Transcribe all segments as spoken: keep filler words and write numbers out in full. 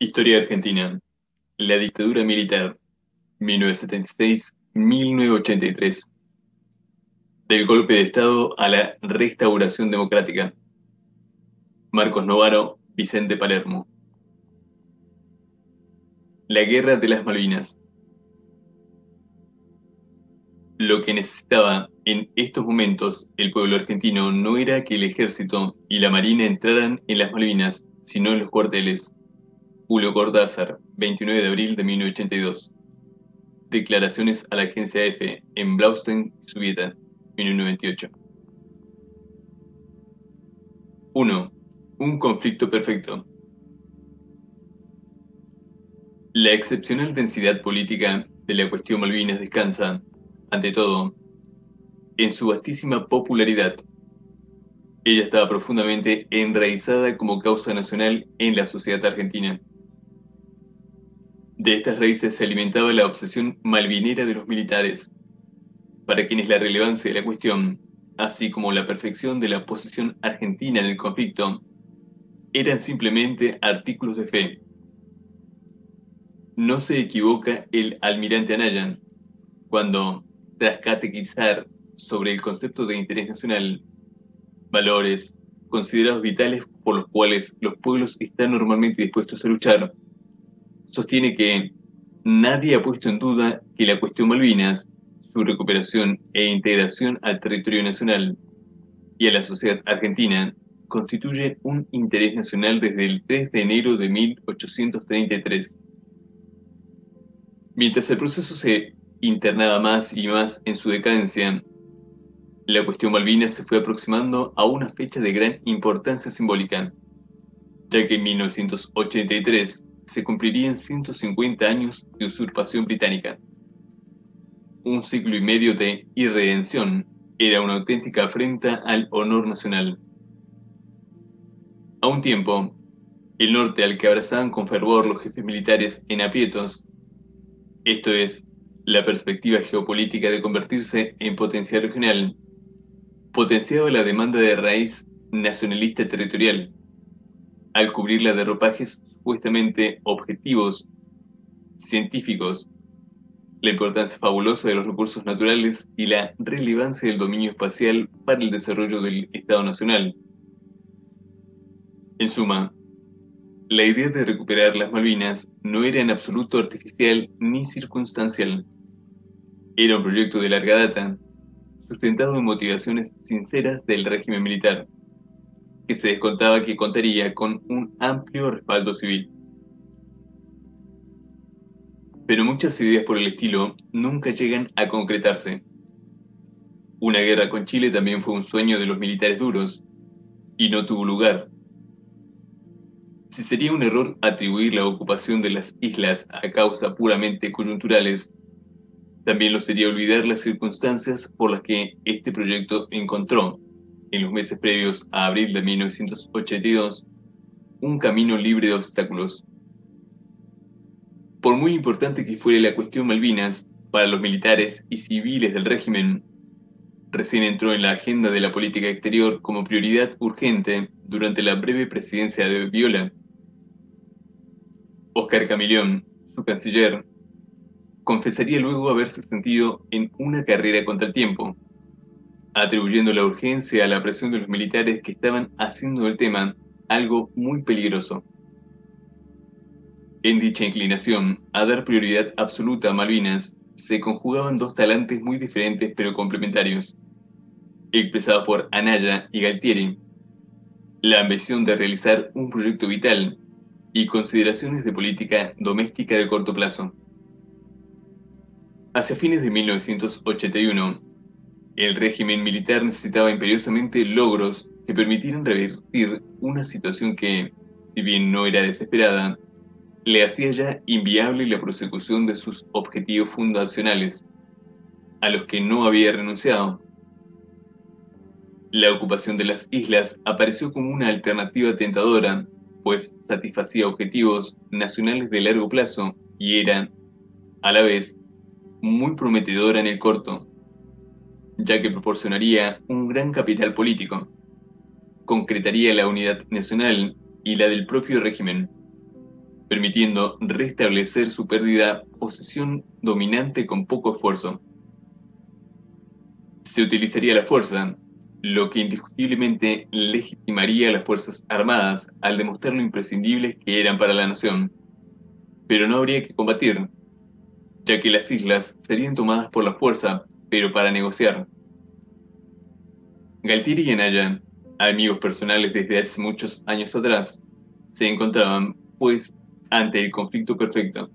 Historia argentina. La dictadura militar, mil novecientos setenta y seis a mil novecientos ochenta y tres. Del golpe de Estado a la restauración democrática. Marcos Novaro, Vicente Palermo. La guerra de las Malvinas. Lo que necesitaba en estos momentos el pueblo argentino no era que el ejército y la marina entraran en las Malvinas, sino en los cuarteles. Julio Cortázar, veintinueve de abril de mil novecientos ochenta y dos. Declaraciones a la agencia F en Blaustein y Subieta, mil novecientos noventa y ocho. uno. Un conflicto perfecto. La excepcional densidad política de la cuestión Malvinas descansa, ante todo, en su vastísima popularidad. Ella estaba profundamente enraizada como causa nacional en la sociedad argentina. De estas raíces se alimentaba la obsesión malvinera de los militares, para quienes la relevancia de la cuestión, así como la perfección de la posición argentina en el conflicto, eran simplemente artículos de fe. No se equivoca el almirante Anaya cuando, tras catequizar sobre el concepto de interés nacional, valores considerados vitales por los cuales los pueblos están normalmente dispuestos a luchar, sostiene que nadie ha puesto en duda que la cuestión Malvinas, su recuperación e integración al territorio nacional y a la sociedad argentina, constituye un interés nacional desde el tres de enero de mil ochocientos treinta y tres. Mientras el proceso se internaba más y más en su decadencia, la cuestión Malvinas se fue aproximando a una fecha de gran importancia simbólica, ya que en mil novecientos ochenta y tres se cumplirían ciento cincuenta años de usurpación británica. Un siglo y medio de irredención era una auténtica afrenta al honor nacional. A un tiempo, el norte al que abrazaban con fervor los jefes militares en aprietos, esto es, la perspectiva geopolítica de convertirse en potencia regional, potenciaba la demanda de raíz nacionalista territorial, al cubrirla de ropajes supuestamente objetivos, científicos, la importancia fabulosa de los recursos naturales y la relevancia del dominio espacial para el desarrollo del Estado Nacional. En suma, la idea de recuperar las Malvinas no era en absoluto artificial ni circunstancial. Era un proyecto de larga data, sustentado en motivaciones sinceras del régimen militar, que se descontaba que contaría con un amplio respaldo civil. Pero muchas ideas por el estilo nunca llegan a concretarse. Una guerra con Chile también fue un sueño de los militares duros, y no tuvo lugar. Si sería un error atribuir la ocupación de las islas a causas puramente coyunturales, también lo sería olvidar las circunstancias por las que este proyecto encontró, en los meses previos a abril de mil novecientos ochenta y dos, un camino libre de obstáculos. Por muy importante que fuera la cuestión Malvinas para los militares y civiles del régimen, recién entró en la agenda de la política exterior como prioridad urgente durante la breve presidencia de Viola. Óscar Camillón, su canciller, confesaría luego haberse sentido en una carrera contra el tiempo, atribuyendo la urgencia a la presión de los militares que estaban haciendo del tema algo muy peligroso. En dicha inclinación a dar prioridad absoluta a Malvinas se conjugaban dos talantes muy diferentes pero complementarios, expresados por Anaya y Galtieri: la ambición de realizar un proyecto vital y consideraciones de política doméstica de corto plazo. Hacia fines de mil novecientos ochenta y uno, el régimen militar necesitaba imperiosamente logros que permitieran revertir una situación que, si bien no era desesperada, le hacía ya inviable la prosecución de sus objetivos fundacionales, a los que no había renunciado. La ocupación de las islas apareció como una alternativa tentadora, pues satisfacía objetivos nacionales de largo plazo y era, a la vez, muy prometedora en el corto, ya que proporcionaría un gran capital político, concretaría la unidad nacional y la del propio régimen, permitiendo restablecer su perdida posición dominante con poco esfuerzo. Se utilizaría la fuerza, lo que indiscutiblemente legitimaría a las Fuerzas Armadas al demostrar lo imprescindibles que eran para la nación. Pero no habría que combatir, ya que las islas serían tomadas por la fuerza, pero para negociar. Galtieri y Anaya, amigos personales desde hace muchos años atrás, se encontraban, pues, ante el conflicto perfecto.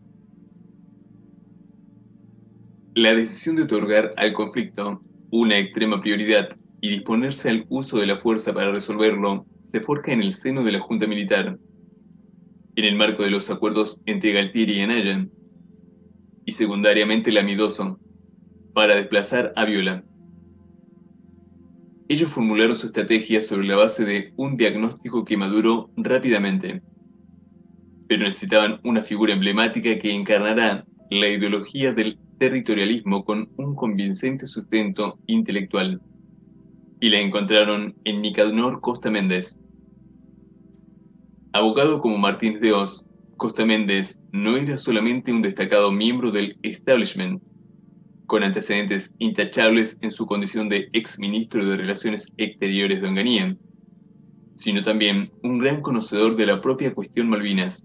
La decisión de otorgar al conflicto una extrema prioridad y disponerse al uso de la fuerza para resolverlo se forja en el seno de la Junta Militar, en el marco de los acuerdos entre Galtieri y Anaya, y secundariamente la Midoso, para desplazar a Viola. Ellos formularon su estrategia sobre la base de un diagnóstico que maduró rápidamente, pero necesitaban una figura emblemática que encarnara la ideología del territorialismo con un convincente sustento intelectual, y la encontraron en Nicanor Costa Méndez. Abogado como Martínez de Hoz, Costa Méndez no era solamente un destacado miembro del establishment, con antecedentes intachables en su condición de ex-ministro de Relaciones Exteriores de Onganía, sino también un gran conocedor de la propia cuestión Malvinas.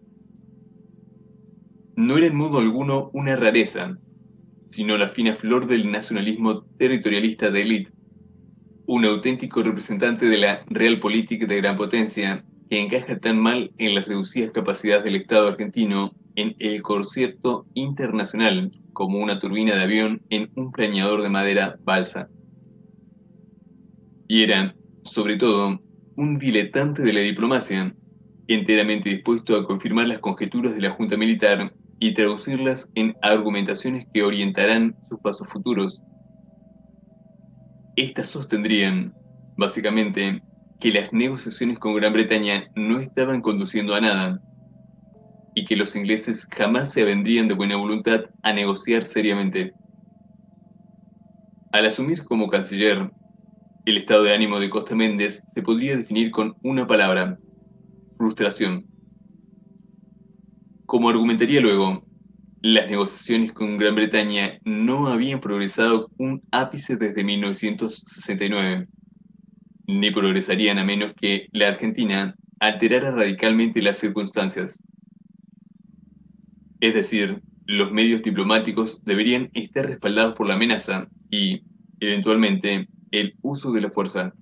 No era en modo alguno una rareza, sino la fina flor del nacionalismo territorialista de élite, un auténtico representante de la realpolitik de gran potencia que encaja tan mal en las reducidas capacidades del Estado argentino en el concierto internacional como una turbina de avión en un planeador de madera balsa. Y era, sobre todo, un diletante de la diplomacia, enteramente dispuesto a confirmar las conjeturas de la Junta Militar y traducirlas en argumentaciones que orientarán sus pasos futuros. Estas sostendrían, básicamente, que las negociaciones con Gran Bretaña no estaban conduciendo a nada, y que los ingleses jamás se avendrían de buena voluntad a negociar seriamente. Al asumir como canciller, el estado de ánimo de Costa Méndez se podría definir con una palabra: frustración. Como argumentaría luego, las negociaciones con Gran Bretaña no habían progresado un ápice desde mil novecientos sesenta y nueve, ni progresarían a menos que la Argentina alterara radicalmente las circunstancias. Es decir, los medios diplomáticos deberían estar respaldados por la amenaza y, eventualmente, el uso de la fuerza.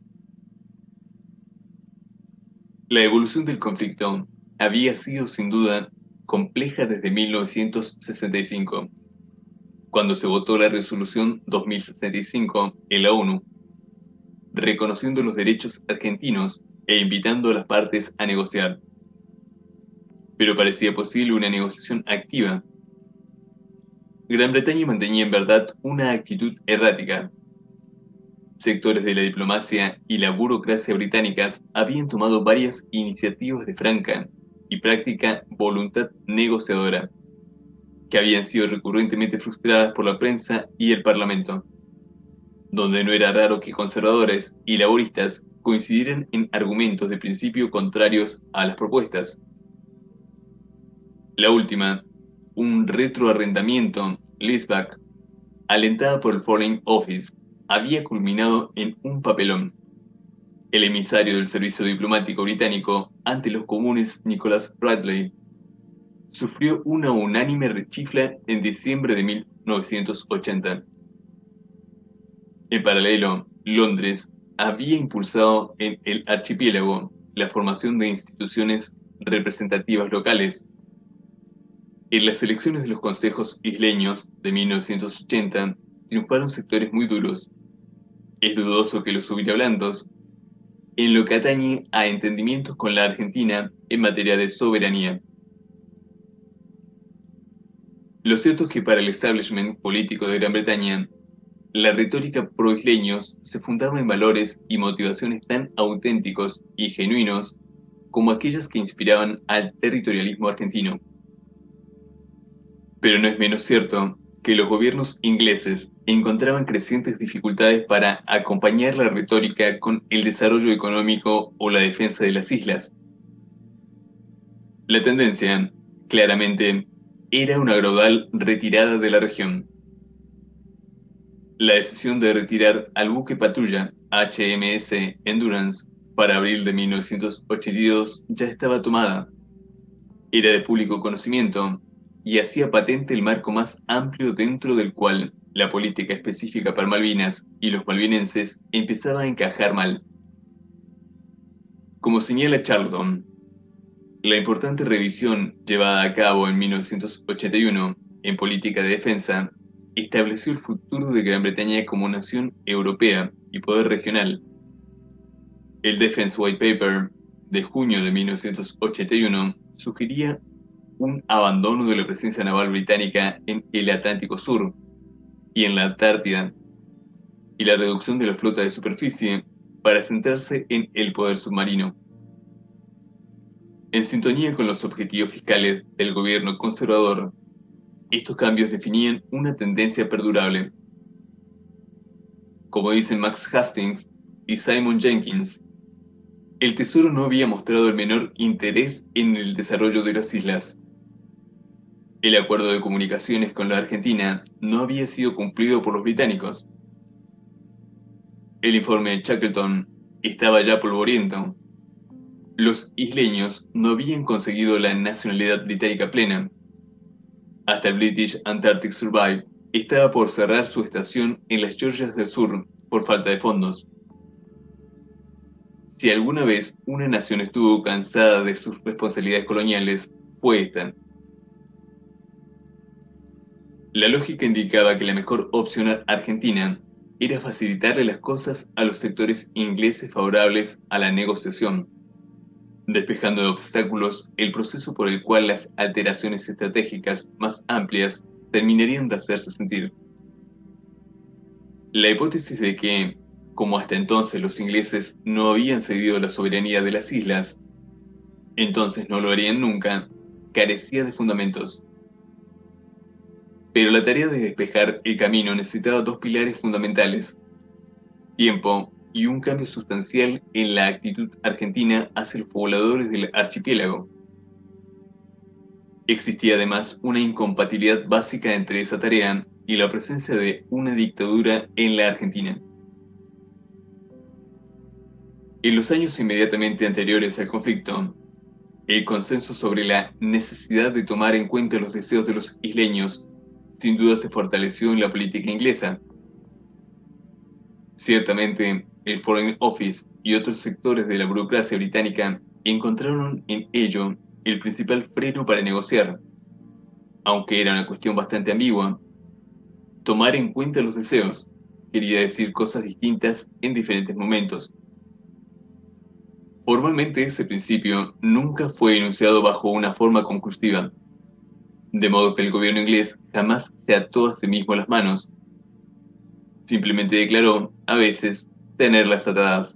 La evolución del conflicto había sido sin duda compleja desde mil novecientos sesenta y cinco, cuando se votó la resolución dos mil sesenta y cinco en la ONU, reconociendo los derechos argentinos e invitando a las partes a negociar. Pero parecía posible una negociación activa. Gran Bretaña mantenía en verdad una actitud errática. Sectores de la diplomacia y la burocracia británicas habían tomado varias iniciativas de franca y práctica voluntad negociadora, que habían sido recurrentemente frustradas por la prensa y el Parlamento, donde no era raro que conservadores y laboristas coincidieran en argumentos de principio contrarios a las propuestas. La última, un retroarrendamiento, leaseback, alentada por el Foreign Office, había culminado en un papelón. El emisario del servicio diplomático británico ante los comunes, Nicholas Bradley, sufrió una unánime rechifla en diciembre de mil novecientos ochenta. En paralelo, Londres había impulsado en el archipiélago la formación de instituciones representativas locales. En las elecciones de los consejos isleños de mil novecientos ochenta triunfaron sectores muy duros. Es dudoso que los hubiera blandos en lo que atañe a entendimientos con la Argentina en materia de soberanía. Lo cierto es que para el establishment político de Gran Bretaña, la retórica pro-isleños se fundaba en valores y motivaciones tan auténticos y genuinos como aquellas que inspiraban al territorialismo argentino. Pero no es menos cierto que los gobiernos ingleses encontraban crecientes dificultades para acompañar la retórica con el desarrollo económico o la defensa de las islas. La tendencia, Claramente, era una gradual retirada de la región. La decisión de retirar al buque patrulla H M S Endurance para abril de mil novecientos ochenta y dos ya estaba tomada. Era de público conocimiento y hacía patente el marco más amplio dentro del cual la política específica para Malvinas y los malvinenses empezaba a encajar mal. Como señala Charlton, la importante revisión llevada a cabo en mil novecientos ochenta y uno en política de defensa estableció el futuro de Gran Bretaña como nación europea y poder regional. El Defense White Paper de junio de mil novecientos ochenta y uno sugería un abandono de la presencia naval británica en el Atlántico Sur y en la Antártida, y la reducción de la flota de superficie para centrarse en el poder submarino. En sintonía con los objetivos fiscales del gobierno conservador, estos cambios definían una tendencia perdurable. Como dicen Max Hastings y Simon Jenkins, el Tesoro no había mostrado el menor interés en el desarrollo de las islas. El acuerdo de comunicaciones con la Argentina no había sido cumplido por los británicos. El informe de Shackleton estaba ya polvoriento. Los isleños no habían conseguido la nacionalidad británica plena. Hasta el British Antarctic Survey estaba por cerrar su estación en las Georgias del Sur por falta de fondos. Si alguna vez una nación estuvo cansada de sus responsabilidades coloniales, fue esta. La lógica indicaba que la mejor opción a Argentina era facilitarle las cosas a los sectores ingleses favorables a la negociación, despejando de obstáculos el proceso por el cual las alteraciones estratégicas más amplias terminarían de hacerse sentir. La hipótesis de que, como hasta entonces los ingleses no habían cedido la soberanía de las islas, entonces no lo harían nunca, carecía de fundamentos. Pero la tarea de despejar el camino necesitaba dos pilares fundamentales: tiempo y un cambio sustancial en la actitud argentina hacia los pobladores del archipiélago. Existía además una incompatibilidad básica entre esa tarea y la presencia de una dictadura en la Argentina. En los años inmediatamente anteriores al conflicto, el consenso sobre la necesidad de tomar en cuenta los deseos de los isleños sin duda se fortaleció en la política inglesa. Ciertamente, el Foreign Office y otros sectores de la burocracia británica encontraron en ello el principal freno para negociar, aunque era una cuestión bastante ambigua. Tomar en cuenta los deseos quería decir cosas distintas en diferentes momentos. Formalmente, ese principio nunca fue enunciado bajo una forma conclusiva, de modo que el gobierno inglés jamás se ató a sí mismo las manos. Simplemente declaró, a veces, tenerlas atadas.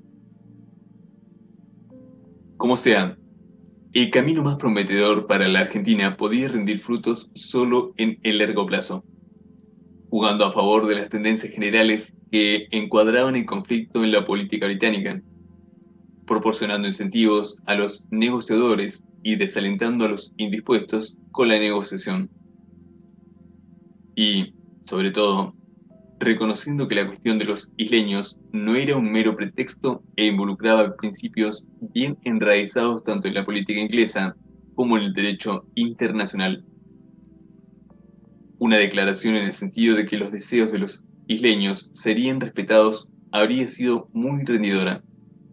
Como sea, el camino más prometedor para la Argentina podía rendir frutos solo en el largo plazo, jugando a favor de las tendencias generales que encuadraban el conflicto en la política británica, proporcionando incentivos a los negociadores y desalentando a los indispuestos con la negociación. Y, sobre todo, reconociendo que la cuestión de los isleños no era un mero pretexto e involucraba principios bien enraizados tanto en la política inglesa como en el derecho internacional. Una declaración en el sentido de que los deseos de los isleños serían respetados habría sido muy rendidora.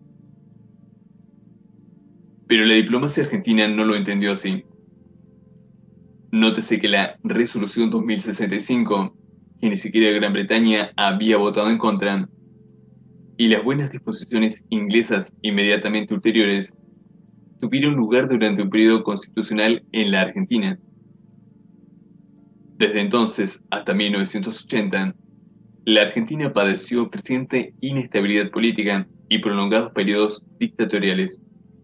Pero la diplomacia argentina no lo entendió así. Nótese que la Resolución dos mil sesenta y cinco, que ni siquiera Gran Bretaña había votado en contra, y las buenas disposiciones inglesas inmediatamente ulteriores, tuvieron lugar durante un periodo constitucional en la Argentina. Desde entonces hasta mil novecientos ochenta, la Argentina padeció creciente inestabilidad política y prolongados periodos dictatoriales.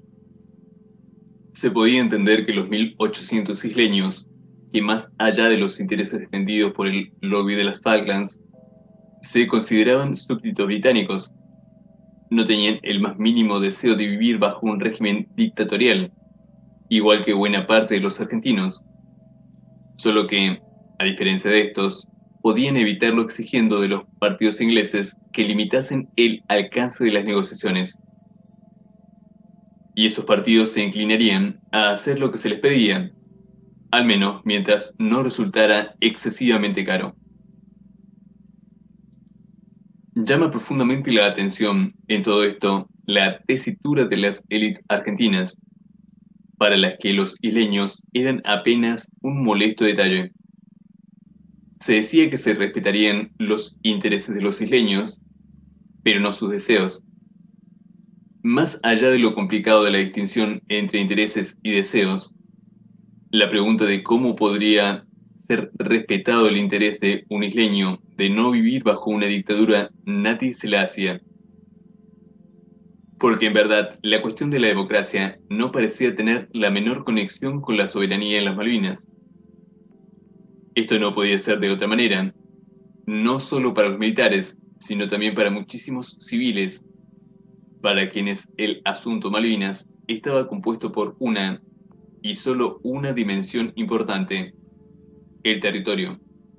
Se podía entender que los mil ochocientos isleños, que más allá de los intereses defendidos por el lobby de las Falklands, se consideraban súbditos británicos, no tenían el más mínimo deseo de vivir bajo un régimen dictatorial. igual que buena parte de los argentinos, solo que, a diferencia de estos, podían evitarlo exigiendo de los partidos ingleses que limitasen el alcance de las negociaciones. Y esos partidos se inclinarían a hacer lo que se les pedía, al menos mientras no resultara excesivamente caro. Llama profundamente la atención en todo esto la tesitura de las élites argentinas, para las que los isleños eran apenas un molesto detalle. Se decía que se respetarían los intereses de los isleños, pero no sus deseos. Más allá de lo complicado de la distinción entre intereses y deseos, la pregunta de cómo podría ser respetado el interés de un isleño de no vivir bajo una dictadura nadie se la hacía. Porque en verdad la cuestión de la democracia no parecía tener la menor conexión con la soberanía en las Malvinas. Esto no podía ser de otra manera, no solo para los militares, sino también para muchísimos civiles, para quienes el asunto Malvinas estaba compuesto por una y solo una dimensión importante: el territorio.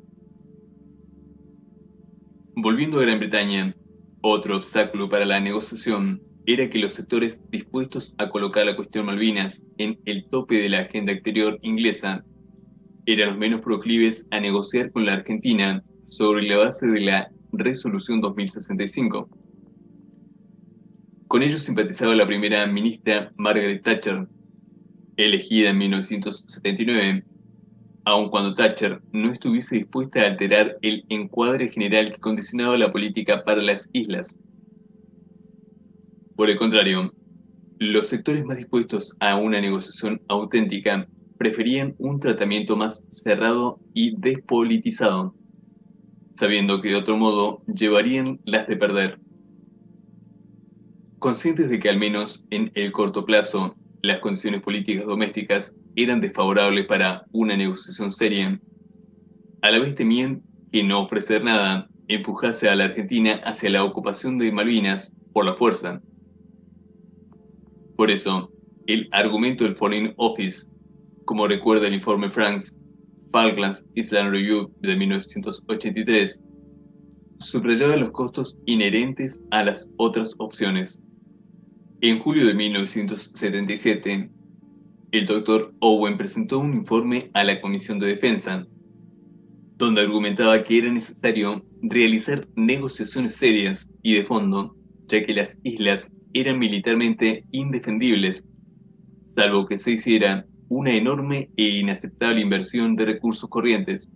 Volviendo a Gran Bretaña, otro obstáculo para la negociación era que los sectores dispuestos a colocar la cuestión Malvinas en el tope de la agenda exterior inglesa eran los menos proclives a negociar con la Argentina sobre la base de la Resolución dos mil sesenta y cinco. Con ellos simpatizaba la primera ministra Margaret Thatcher, elegida en mil novecientos setenta y nueve, aun cuando Thatcher no estuviese dispuesta a alterar el encuadre general que condicionaba la política para las islas. Por el contrario, los sectores más dispuestos a una negociación auténtica preferían un tratamiento más cerrado y despolitizado, sabiendo que de otro modo llevarían las de perder. Conscientes de que al menos en el corto plazo las condiciones políticas domésticas eran desfavorables para una negociación seria, a la vez temían que no ofrecer nada empujase a la Argentina hacia la ocupación de Malvinas por la fuerza. Por eso, el argumento del Foreign Office, como recuerda el informe Franks, Falklands Island Review de mil novecientos ochenta y tres, subrayaba los costos inherentes a las otras opciones. En julio de mil novecientos setenta y siete, el doctor Owen presentó un informe a la Comisión de Defensa, donde argumentaba que era necesario realizar negociaciones serias y de fondo, ya que las islas eran militarmente indefendibles, salvo que se hiciera una enorme e inaceptable inversión de recursos corrientes.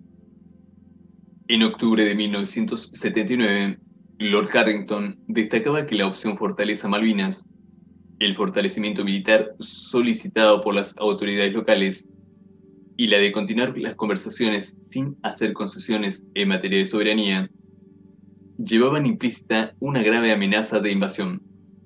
En octubre de mil novecientos setenta y nueve, Lord Harrington destacaba que la opción Fortaleza Malvinas, el fortalecimiento militar solicitado por las autoridades locales, y la de continuar las conversaciones sin hacer concesiones en materia de soberanía, llevaban implícita una grave amenaza de invasión.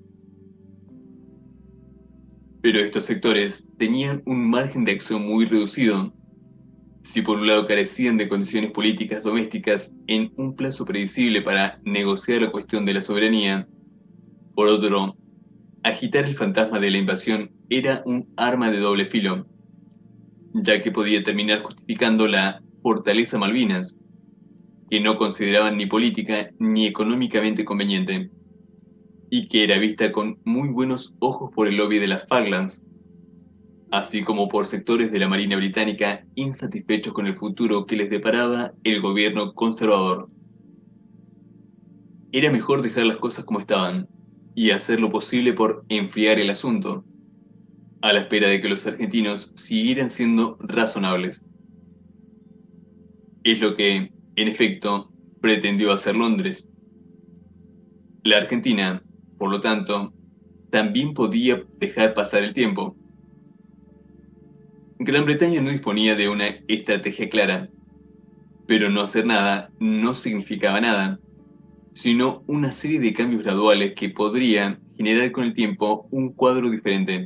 Pero estos sectores tenían un margen de acción muy reducido. Si por un lado carecían de condiciones políticas domésticas en un plazo predecible para negociar la cuestión de la soberanía, por otro, agitar el fantasma de la invasión era un arma de doble filo, ya que podía terminar justificando la Fortaleza Malvinas, que no consideraban ni política ni económicamente conveniente, y que era vista con muy buenos ojos por el lobby de las Falklands, así como por sectores de la Marina Británica insatisfechos con el futuro que les deparaba el gobierno conservador. Era mejor dejar las cosas como estaban y hacer lo posible por enfriar el asunto, a la espera de que los argentinos siguieran siendo razonables. Es lo que, en efecto, pretendió hacer Londres. La Argentina, por lo tanto, también podía dejar pasar el tiempo. Gran Bretaña no disponía de una estrategia clara, pero no hacer nada no significaba nada, sino una serie de cambios graduales que podrían generar con el tiempo un cuadro diferente.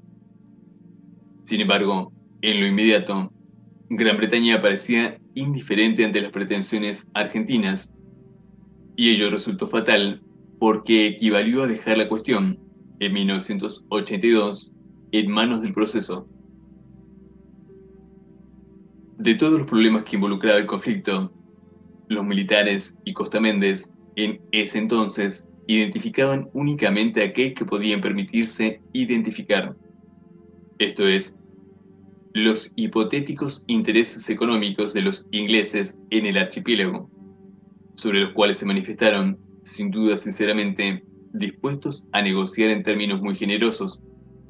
Sin embargo, en lo inmediato, Gran Bretaña parecía indiferente ante las pretensiones argentinas, y ello resultó fatal porque equivalió a dejar la cuestión, en mil novecientos ochenta y dos, en manos del proceso. De todos los problemas que involucraba el conflicto, los militares y Costa Méndez, en ese entonces, identificaban únicamente aquel que podían permitirse identificar, esto es, los hipotéticos intereses económicos de los ingleses en el archipiélago, sobre los cuales se manifestaron, sin duda sinceramente, dispuestos a negociar en términos muy generosos.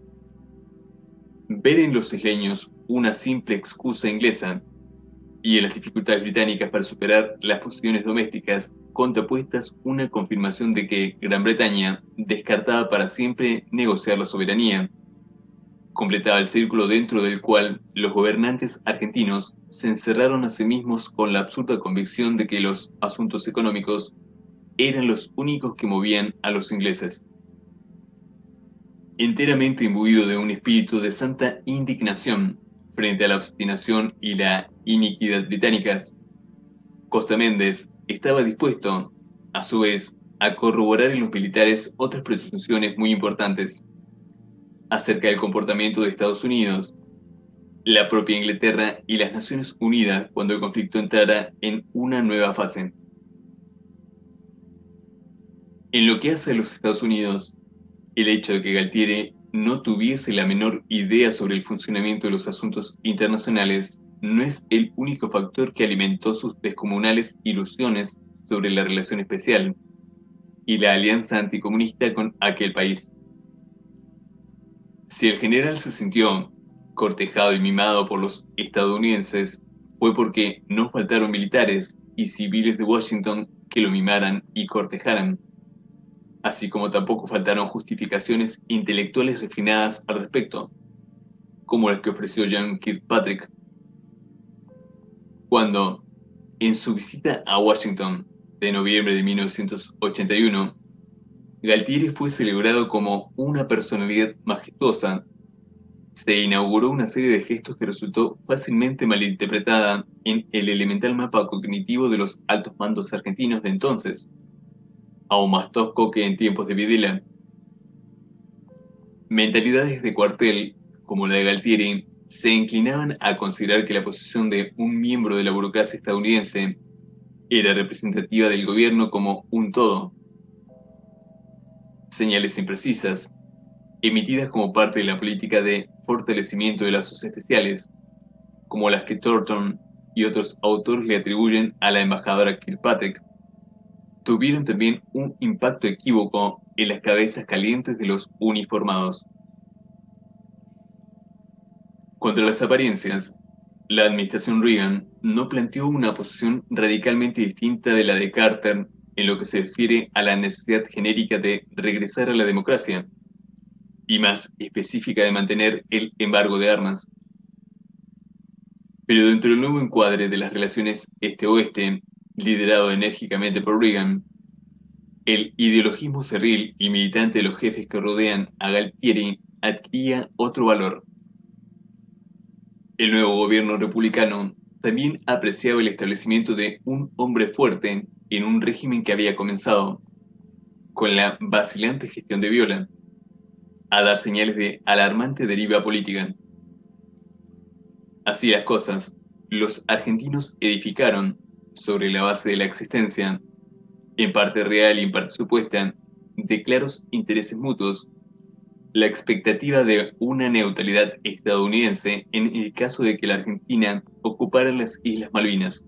Ver en los isleños una simple excusa inglesa y en las dificultades británicas para superar las posiciones domésticas contrapuestas una confirmación de que Gran Bretaña descartaba para siempre negociar la soberanía, completaba el círculo dentro del cual los gobernantes argentinos se encerraron a sí mismos con la absurda convicción de que los asuntos económicos eran los únicos que movían a los ingleses. Enteramente imbuido de un espíritu de santa indignación frente a la obstinación y la iniquidad británicas, Costa Méndez estaba dispuesto, a su vez, a corroborar en los militares otras presunciones muy importantes acerca del comportamiento de Estados Unidos, la propia Inglaterra y las Naciones Unidas cuando el conflicto entrara en una nueva fase. En lo que hace a los Estados Unidos, el hecho de que Galtieri no tuviese la menor idea sobre el funcionamiento de los asuntos internacionales no es el único factor que alimentó sus descomunales ilusiones sobre la relación especial y la alianza anticomunista con aquel país. Si el general se sintió cortejado y mimado por los estadounidenses, fue porque no faltaron militares y civiles de Washington que lo mimaran y cortejaran, así como tampoco faltaron justificaciones intelectuales refinadas al respecto, como las que ofreció John Kirkpatrick. Cuando, en su visita a Washington de noviembre de mil novecientos ochenta y uno, Galtieri fue celebrado como una personalidad majestuosa, se inauguró una serie de gestos que resultó fácilmente malinterpretada en el elemental mapa cognitivo de los altos mandos argentinos de entonces, aún más tosco que en tiempos de Videla. Mentalidades de cuartel, como la de Galtieri, se inclinaban a considerar que la posición de un miembro de la burocracia estadounidense era representativa del gobierno como un todo. Señales imprecisas, emitidas como parte de la política de fortalecimiento de lazos especiales, como las que Thornton y otros autores le atribuyen a la embajadora Kirkpatrick, tuvieron también un impacto equívoco en las cabezas calientes de los uniformados. Contra las apariencias, la administración Reagan no planteó una posición radicalmente distinta de la de Carter en lo que se refiere a la necesidad genérica de regresar a la democracia, y más específica de mantener el embargo de armas. Pero dentro del nuevo encuadre de las relaciones este-oeste, liderado enérgicamente por Reagan, el ideologismo cerril y militante de los jefes que rodean a Galtieri adquiría otro valor. El nuevo gobierno republicano también apreciaba el establecimiento de un hombre fuerte en un régimen que había comenzado, con la vacilante gestión de Viola, a dar señales de alarmante deriva política. Así las cosas, los argentinos edificaron, sobre la base de la existencia, en parte real y en parte supuesta, de claros intereses mutuos, la expectativa de una neutralidad estadounidense en el caso de que la Argentina ocupara las Islas Malvinas.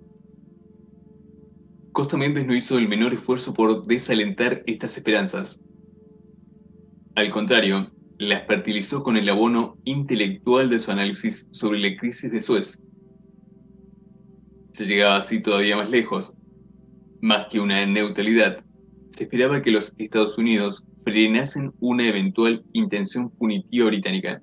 Costa Méndez no hizo el menor esfuerzo por desalentar estas esperanzas. Al contrario, las fertilizó con el abono intelectual de su análisis sobre la crisis de Suez. Se llegaba así todavía más lejos. Más que una neutralidad, se esperaba que los Estados Unidos frenasen una eventual intención punitiva británica.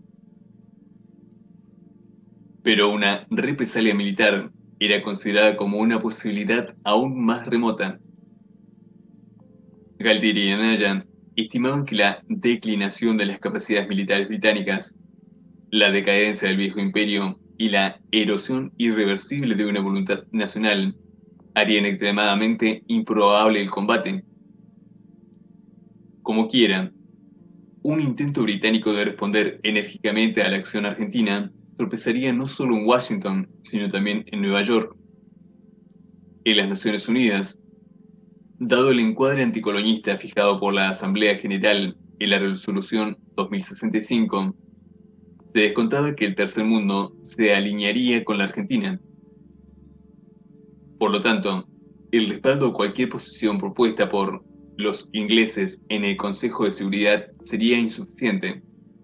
Pero una represalia militar era considerada como una posibilidad aún más remota. Galtieri y Anaya estimaban que la declinación de las capacidades militares británicas, la decadencia del viejo imperio y la erosión irreversible de una voluntad nacional harían extremadamente improbable el combate. Como quiera, un intento británico de responder enérgicamente a la acción argentina tropezaría no solo en Washington, sino también en Nueva York. En las Naciones Unidas, dado el encuadre anticolonista fijado por la Asamblea General en la Resolución dos mil sesenta y cinco, se descontaba que el tercer mundo se alinearía con la Argentina. Por lo tanto, el respaldo a cualquier posición propuesta por los ingleses en el Consejo de Seguridad sería insuficiente.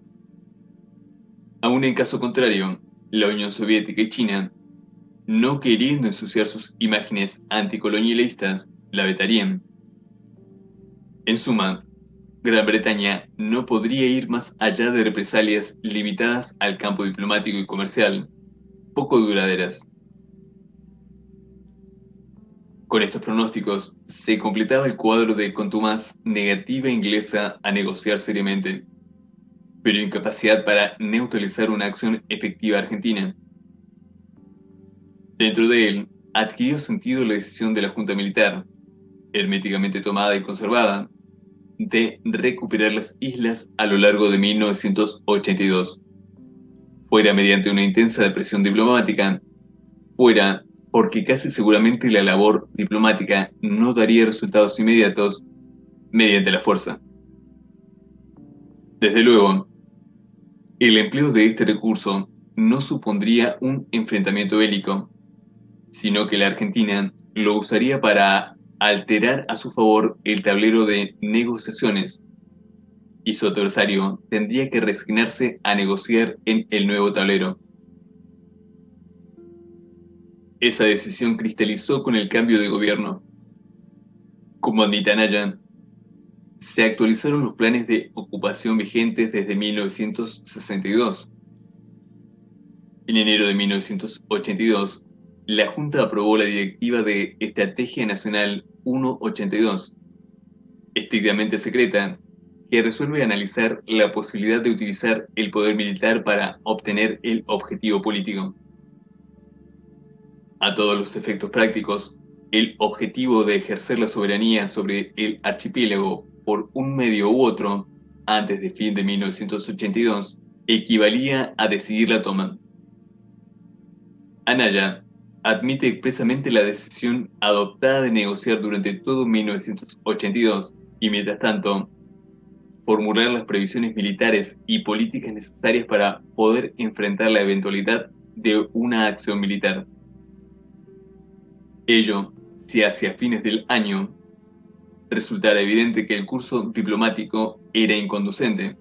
Aún en caso contrario, la Unión Soviética y China, no queriendo ensuciar sus imágenes anticolonialistas, la vetarían. En suma, Gran Bretaña no podría ir más allá de represalias limitadas al campo diplomático y comercial, poco duraderas. Con estos pronósticos se completaba el cuadro de contumaz negativa inglesa a negociar seriamente, pero incapacidad para neutralizar una acción efectiva argentina. Dentro de él, adquirió sentido la decisión de la Junta Militar, herméticamente tomada y conservada, de recuperar las islas a lo largo de mil novecientos ochenta y dos. Fuera mediante una intensa presión diplomática, fuera porque casi seguramente la labor diplomática no daría resultados inmediatos mediante la fuerza. Desde luego, el empleo de este recurso no supondría un enfrentamiento bélico, sino que la Argentina lo usaría para alterar a su favor el tablero de negociaciones, y su adversario tendría que resignarse a negociar en el nuevo tablero. Esa decisión cristalizó con el cambio de gobierno. Como admite Anaya, se actualizaron los planes de ocupación vigentes desde mil novecientos sesenta y dos. En enero de mil novecientos ochenta y dos, la Junta aprobó la Directiva de Estrategia Nacional ciento ochenta y dos, estrictamente secreta, que resuelve analizar la posibilidad de utilizar el poder militar para obtener el objetivo político. A todos los efectos prácticos, el objetivo de ejercer la soberanía sobre el archipiélago por un medio u otro, antes de fin de mil novecientos ochenta y dos, equivalía a decidir la toma. Anaya admite expresamente la decisión adoptada de negociar durante todo mil novecientos ochenta y dos y, mientras tanto, formular las previsiones militares y políticas necesarias para poder enfrentar la eventualidad de una acción militar. Ello, si hacia fines del año resultara evidente que el curso diplomático era inconducente.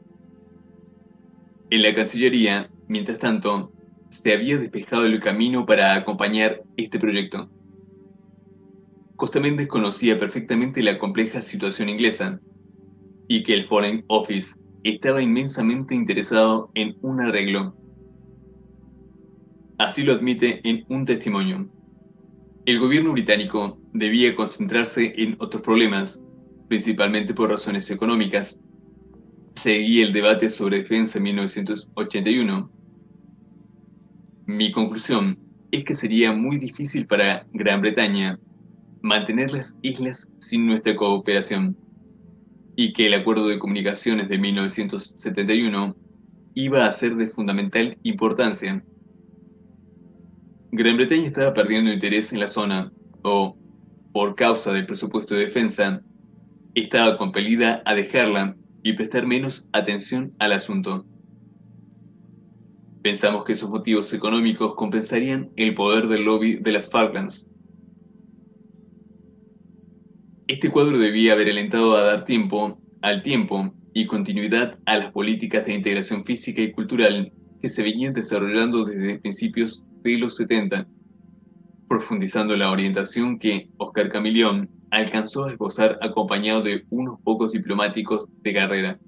En la Cancillería, mientras tanto, se había despejado el camino para acompañar este proyecto. Costa Méndez conocía perfectamente la compleja situación inglesa y que el Foreign Office estaba inmensamente interesado en un arreglo. Así lo admite en un testimonio. El gobierno británico debía concentrarse en otros problemas, principalmente por razones económicas. Seguí el debate sobre defensa en mil novecientos ochenta y uno. Mi conclusión es que sería muy difícil para Gran Bretaña mantener las islas sin nuestra cooperación, y que el acuerdo de comunicaciones de mil novecientos setenta y uno iba a ser de fundamental importancia. Gran Bretaña estaba perdiendo interés en la zona, o, por causa del presupuesto de defensa, estaba compelida a dejarla y prestar menos atención al asunto. Pensamos que esos motivos económicos compensarían el poder del lobby de las Falklands. Este cuadro debía haber alentado a dar tiempo al tiempo y continuidad a las políticas de integración física y cultural que se venían desarrollando desde principios de los setenta, profundizando la orientación que Oscar Camillón alcanzó a esbozar acompañado de unos pocos diplomáticos de carrera.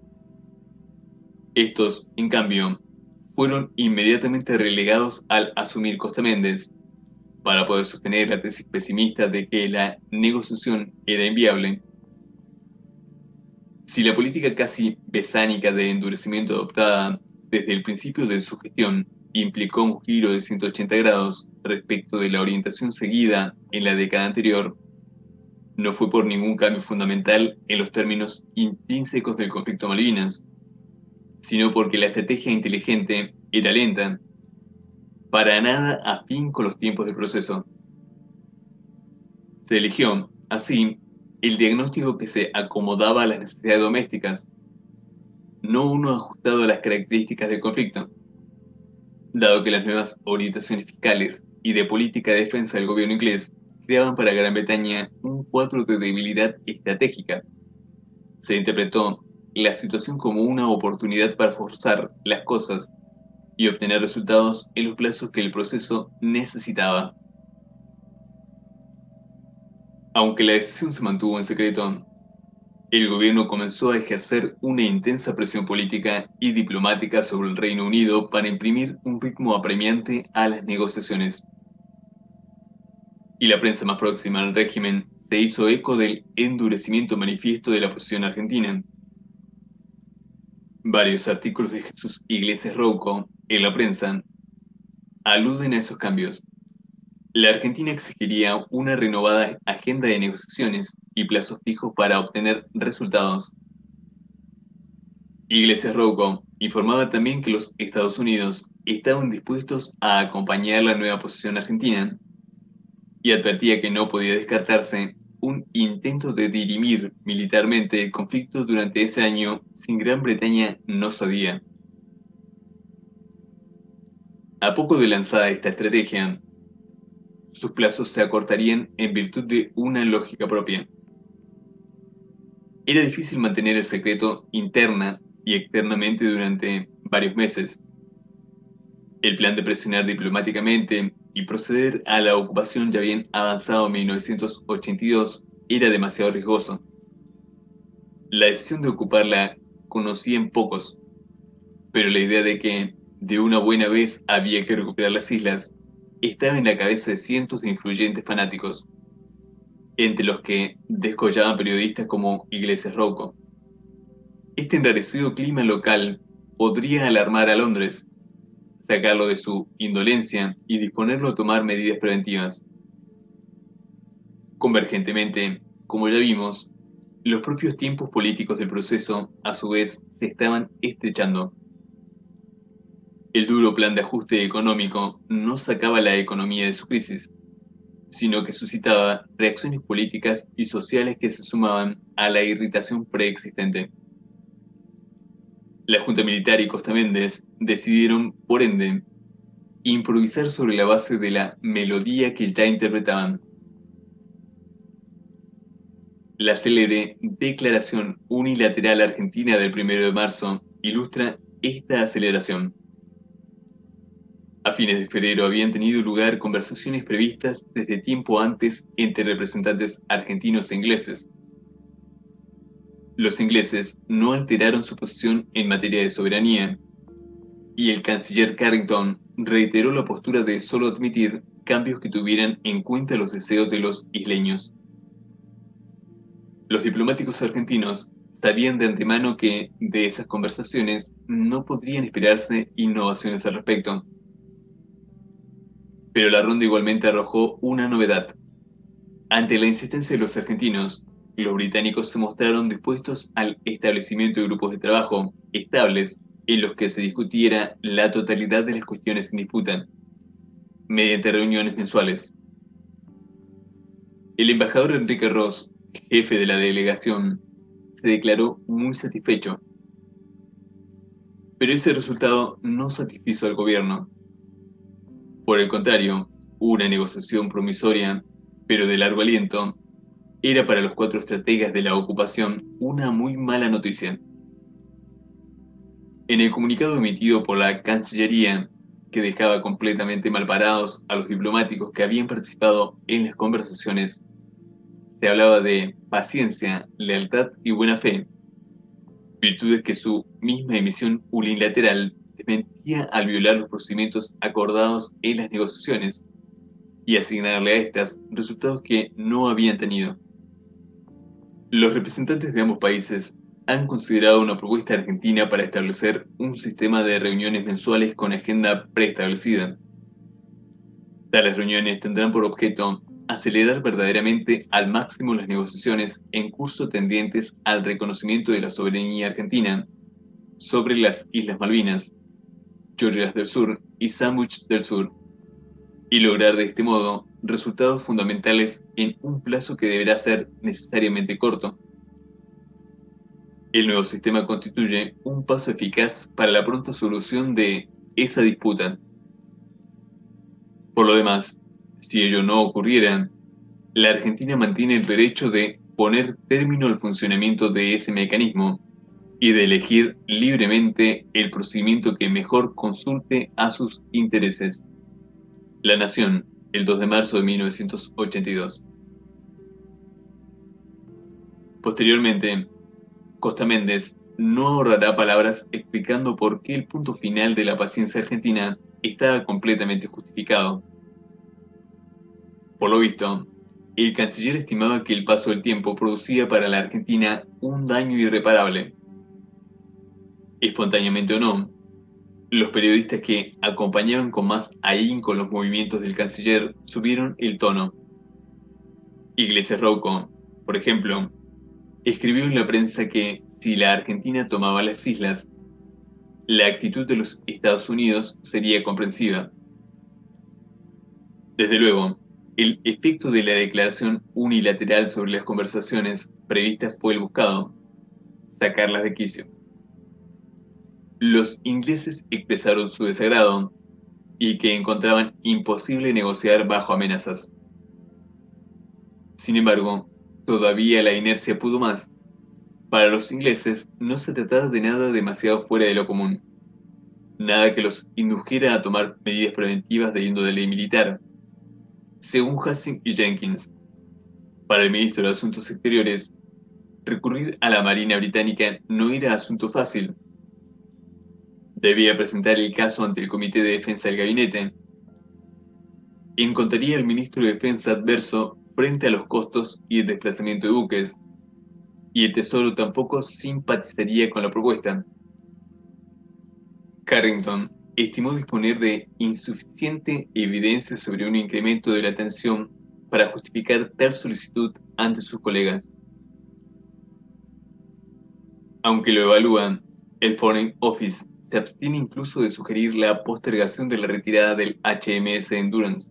Estos, en cambio, fueron inmediatamente relegados al asumir Costa Méndez, para poder sostener la tesis pesimista de que la negociación era inviable. Si la política casi besánica de endurecimiento adoptada desde el principio de su gestión implicó un giro de ciento ochenta grados respecto de la orientación seguida en la década anterior, no fue por ningún cambio fundamental en los términos intrínsecos del conflicto Malvinas, sino porque la estrategia inteligente era lenta, para nada afín con los tiempos del proceso. Se eligió, así, el diagnóstico que se acomodaba a las necesidades domésticas, no uno ajustado a las características del conflicto, dado que las nuevas orientaciones fiscales y de política de defensa del gobierno inglés creaban para Gran Bretaña un cuadro de debilidad estratégica. Se interpretó la situación como una oportunidad para forzar las cosas y obtener resultados en los plazos que el proceso necesitaba. Aunque la decisión se mantuvo en secreto, el gobierno comenzó a ejercer una intensa presión política y diplomática sobre el Reino Unido para imprimir un ritmo apremiante a las negociaciones. Y la prensa más próxima al régimen se hizo eco del endurecimiento manifiesto de la posición argentina. Varios artículos de Jesús Iglesias Rouco en la prensa aluden a esos cambios. La Argentina exigiría una renovada agenda de negociaciones y plazos fijos para obtener resultados. Iglesias Rouco informaba también que los Estados Unidos estaban dispuestos a acompañar la nueva posición argentina y advertía que no podía descartarse un intento de dirimir militarmente el conflicto durante ese año si Gran Bretaña no cedía. A poco de lanzada esta estrategia, sus plazos se acortarían en virtud de una lógica propia. Era difícil mantener el secreto interna y externamente durante varios meses. El plan de presionar diplomáticamente y proceder a la ocupación ya bien avanzado en mil novecientos ochenta y dos era demasiado riesgoso. La decisión de ocuparla conocían pocos, pero la idea de que, de una buena vez, había que recuperar las islas estaba en la cabeza de cientos de influyentes fanáticos, entre los que descollaban periodistas como Iglesias Rouco. Este enrarecido clima local podría alarmar a Londres, sacarlo de su indolencia y disponerlo a tomar medidas preventivas. Convergentemente, como ya vimos, los propios tiempos políticos del proceso, a su vez, se estaban estrechando. El duro plan de ajuste económico no sacaba la economía de su crisis, sino que suscitaba reacciones políticas y sociales que se sumaban a la irritación preexistente. La Junta Militar y Costa Méndez decidieron, por ende, improvisar sobre la base de la melodía que ya interpretaban. La célebre Declaración Unilateral Argentina del primero de marzo ilustra esta aceleración. A fines de febrero habían tenido lugar conversaciones previstas desde tiempo antes entre representantes argentinos e ingleses. Los ingleses no alteraron su posición en materia de soberanía, y el canciller Carrington reiteró la postura de solo admitir cambios que tuvieran en cuenta los deseos de los isleños. Los diplomáticos argentinos sabían de antemano que de esas conversaciones no podrían esperarse innovaciones al respecto. Pero la ronda igualmente arrojó una novedad. Ante la insistencia de los argentinos, los británicos se mostraron dispuestos al establecimiento de grupos de trabajo estables en los que se discutiera la totalidad de las cuestiones en disputa, mediante reuniones mensuales. El embajador Enrique Ross, jefe de la delegación, se declaró muy satisfecho. Pero ese resultado no satisfizo al gobierno. Por el contrario, una negociación promisoria, pero de largo aliento, era para los cuatro estrategas de la ocupación una muy mala noticia. En el comunicado emitido por la Cancillería, que dejaba completamente malparados a los diplomáticos que habían participado en las conversaciones, se hablaba de paciencia, lealtad y buena fe, virtudes que su misma emisión unilateral desmentía al violar los procedimientos acordados en las negociaciones y asignarle a estas resultados que no habían tenido. Los representantes de ambos países han considerado una propuesta argentina para establecer un sistema de reuniones mensuales con agenda preestablecida. Tales reuniones tendrán por objeto acelerar verdaderamente al máximo las negociaciones en curso tendientes al reconocimiento de la soberanía argentina sobre las Islas Malvinas, Georgias del Sur y Sandwich del Sur, y lograr de este modo resultados fundamentales en un plazo que deberá ser necesariamente corto. El nuevo sistema constituye un paso eficaz para la pronta solución de esa disputa. Por lo demás, si ello no ocurriera, la Argentina mantiene el derecho de poner término al funcionamiento de ese mecanismo y de elegir libremente el procedimiento que mejor consulte a sus intereses. La Nación, el dos de marzo de mil novecientos ochenta y dos. Posteriormente, Costa Méndez no ahorrará palabras explicando por qué el punto final de la paciencia argentina estaba completamente justificado. Por lo visto, el canciller estimaba que el paso del tiempo producía para la Argentina un daño irreparable. Espontáneamente o no, los periodistas que acompañaban con más ahínco los movimientos del canciller subieron el tono. Iglesias Rouco, por ejemplo, escribió en la prensa que si la Argentina tomaba las islas, la actitud de los Estados Unidos sería comprensiva. Desde luego, el efecto de la declaración unilateral sobre las conversaciones previstas fue el buscado: sacarlas de quicio. Los ingleses expresaron su desagrado y que encontraban imposible negociar bajo amenazas. Sin embargo, todavía la inercia pudo más. Para los ingleses no se trataba de nada demasiado fuera de lo común, nada que los indujera a tomar medidas preventivas de índole militar. Según Hastings y Jenkins, para el ministro de Asuntos Exteriores, recurrir a la Marina Británica no era asunto fácil. Debía presentar el caso ante el Comité de Defensa del Gabinete. Encontraría al ministro de Defensa adverso frente a los costos y el desplazamiento de buques, y el Tesoro tampoco simpatizaría con la propuesta. Carrington estimó disponer de insuficiente evidencia sobre un incremento de la tensión para justificar tal solicitud ante sus colegas. Aunque lo evalúan, el Foreign Office se abstiene incluso de sugerir la postergación de la retirada del H M S Endurance.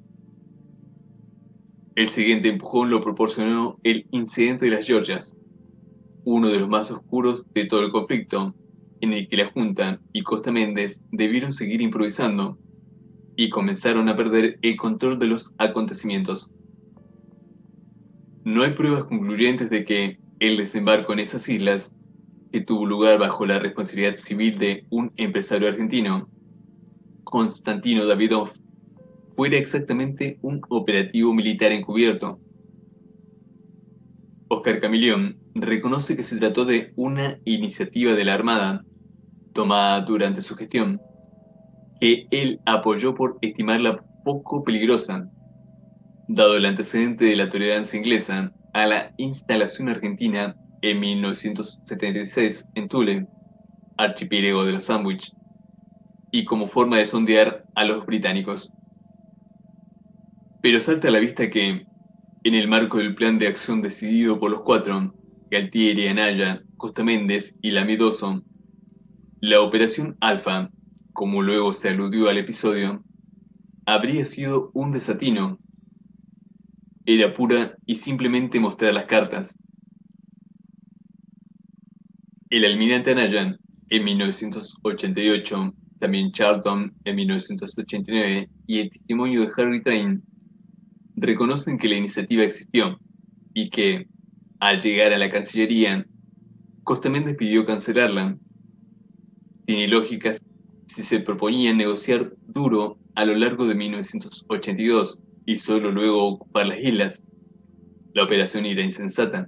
El siguiente empujón lo proporcionó el incidente de las Georgias, uno de los más oscuros de todo el conflicto, en el que la Junta y Costa Méndez debieron seguir improvisando y comenzaron a perder el control de los acontecimientos. No hay pruebas concluyentes de que el desembarco en esas islas, que tuvo lugar bajo la responsabilidad civil de un empresario argentino, Constantino Davidoff, fuera exactamente un operativo militar encubierto. Oscar Camillón reconoce que se trató de una iniciativa de la Armada, tomada durante su gestión, que él apoyó por estimarla poco peligrosa, dado el antecedente de la tolerancia inglesa a la instalación argentina en mil novecientos setenta y seis en Thule, archipiélago de los Sandwich, y como forma de sondear a los británicos. Pero salta a la vista que, en el marco del plan de acción decidido por los cuatro, Galtieri, Anaya, Costa Méndez y Lamidoso, la Operación Alfa, como luego se aludió al episodio, habría sido un desatino. Era pura y simplemente mostrar las cartas. El almirante Anaya, en mil novecientos ochenta y ocho, también Charlton en mil novecientos ochenta y nueve, y el testimonio de Harry Train, reconocen que la iniciativa existió y que, al llegar a la Cancillería, Costa Méndez pidió cancelarla. Tiene lógica si se proponía negociar duro a lo largo de mil novecientos ochenta y dos y solo luego ocupar las islas. La operación era insensata.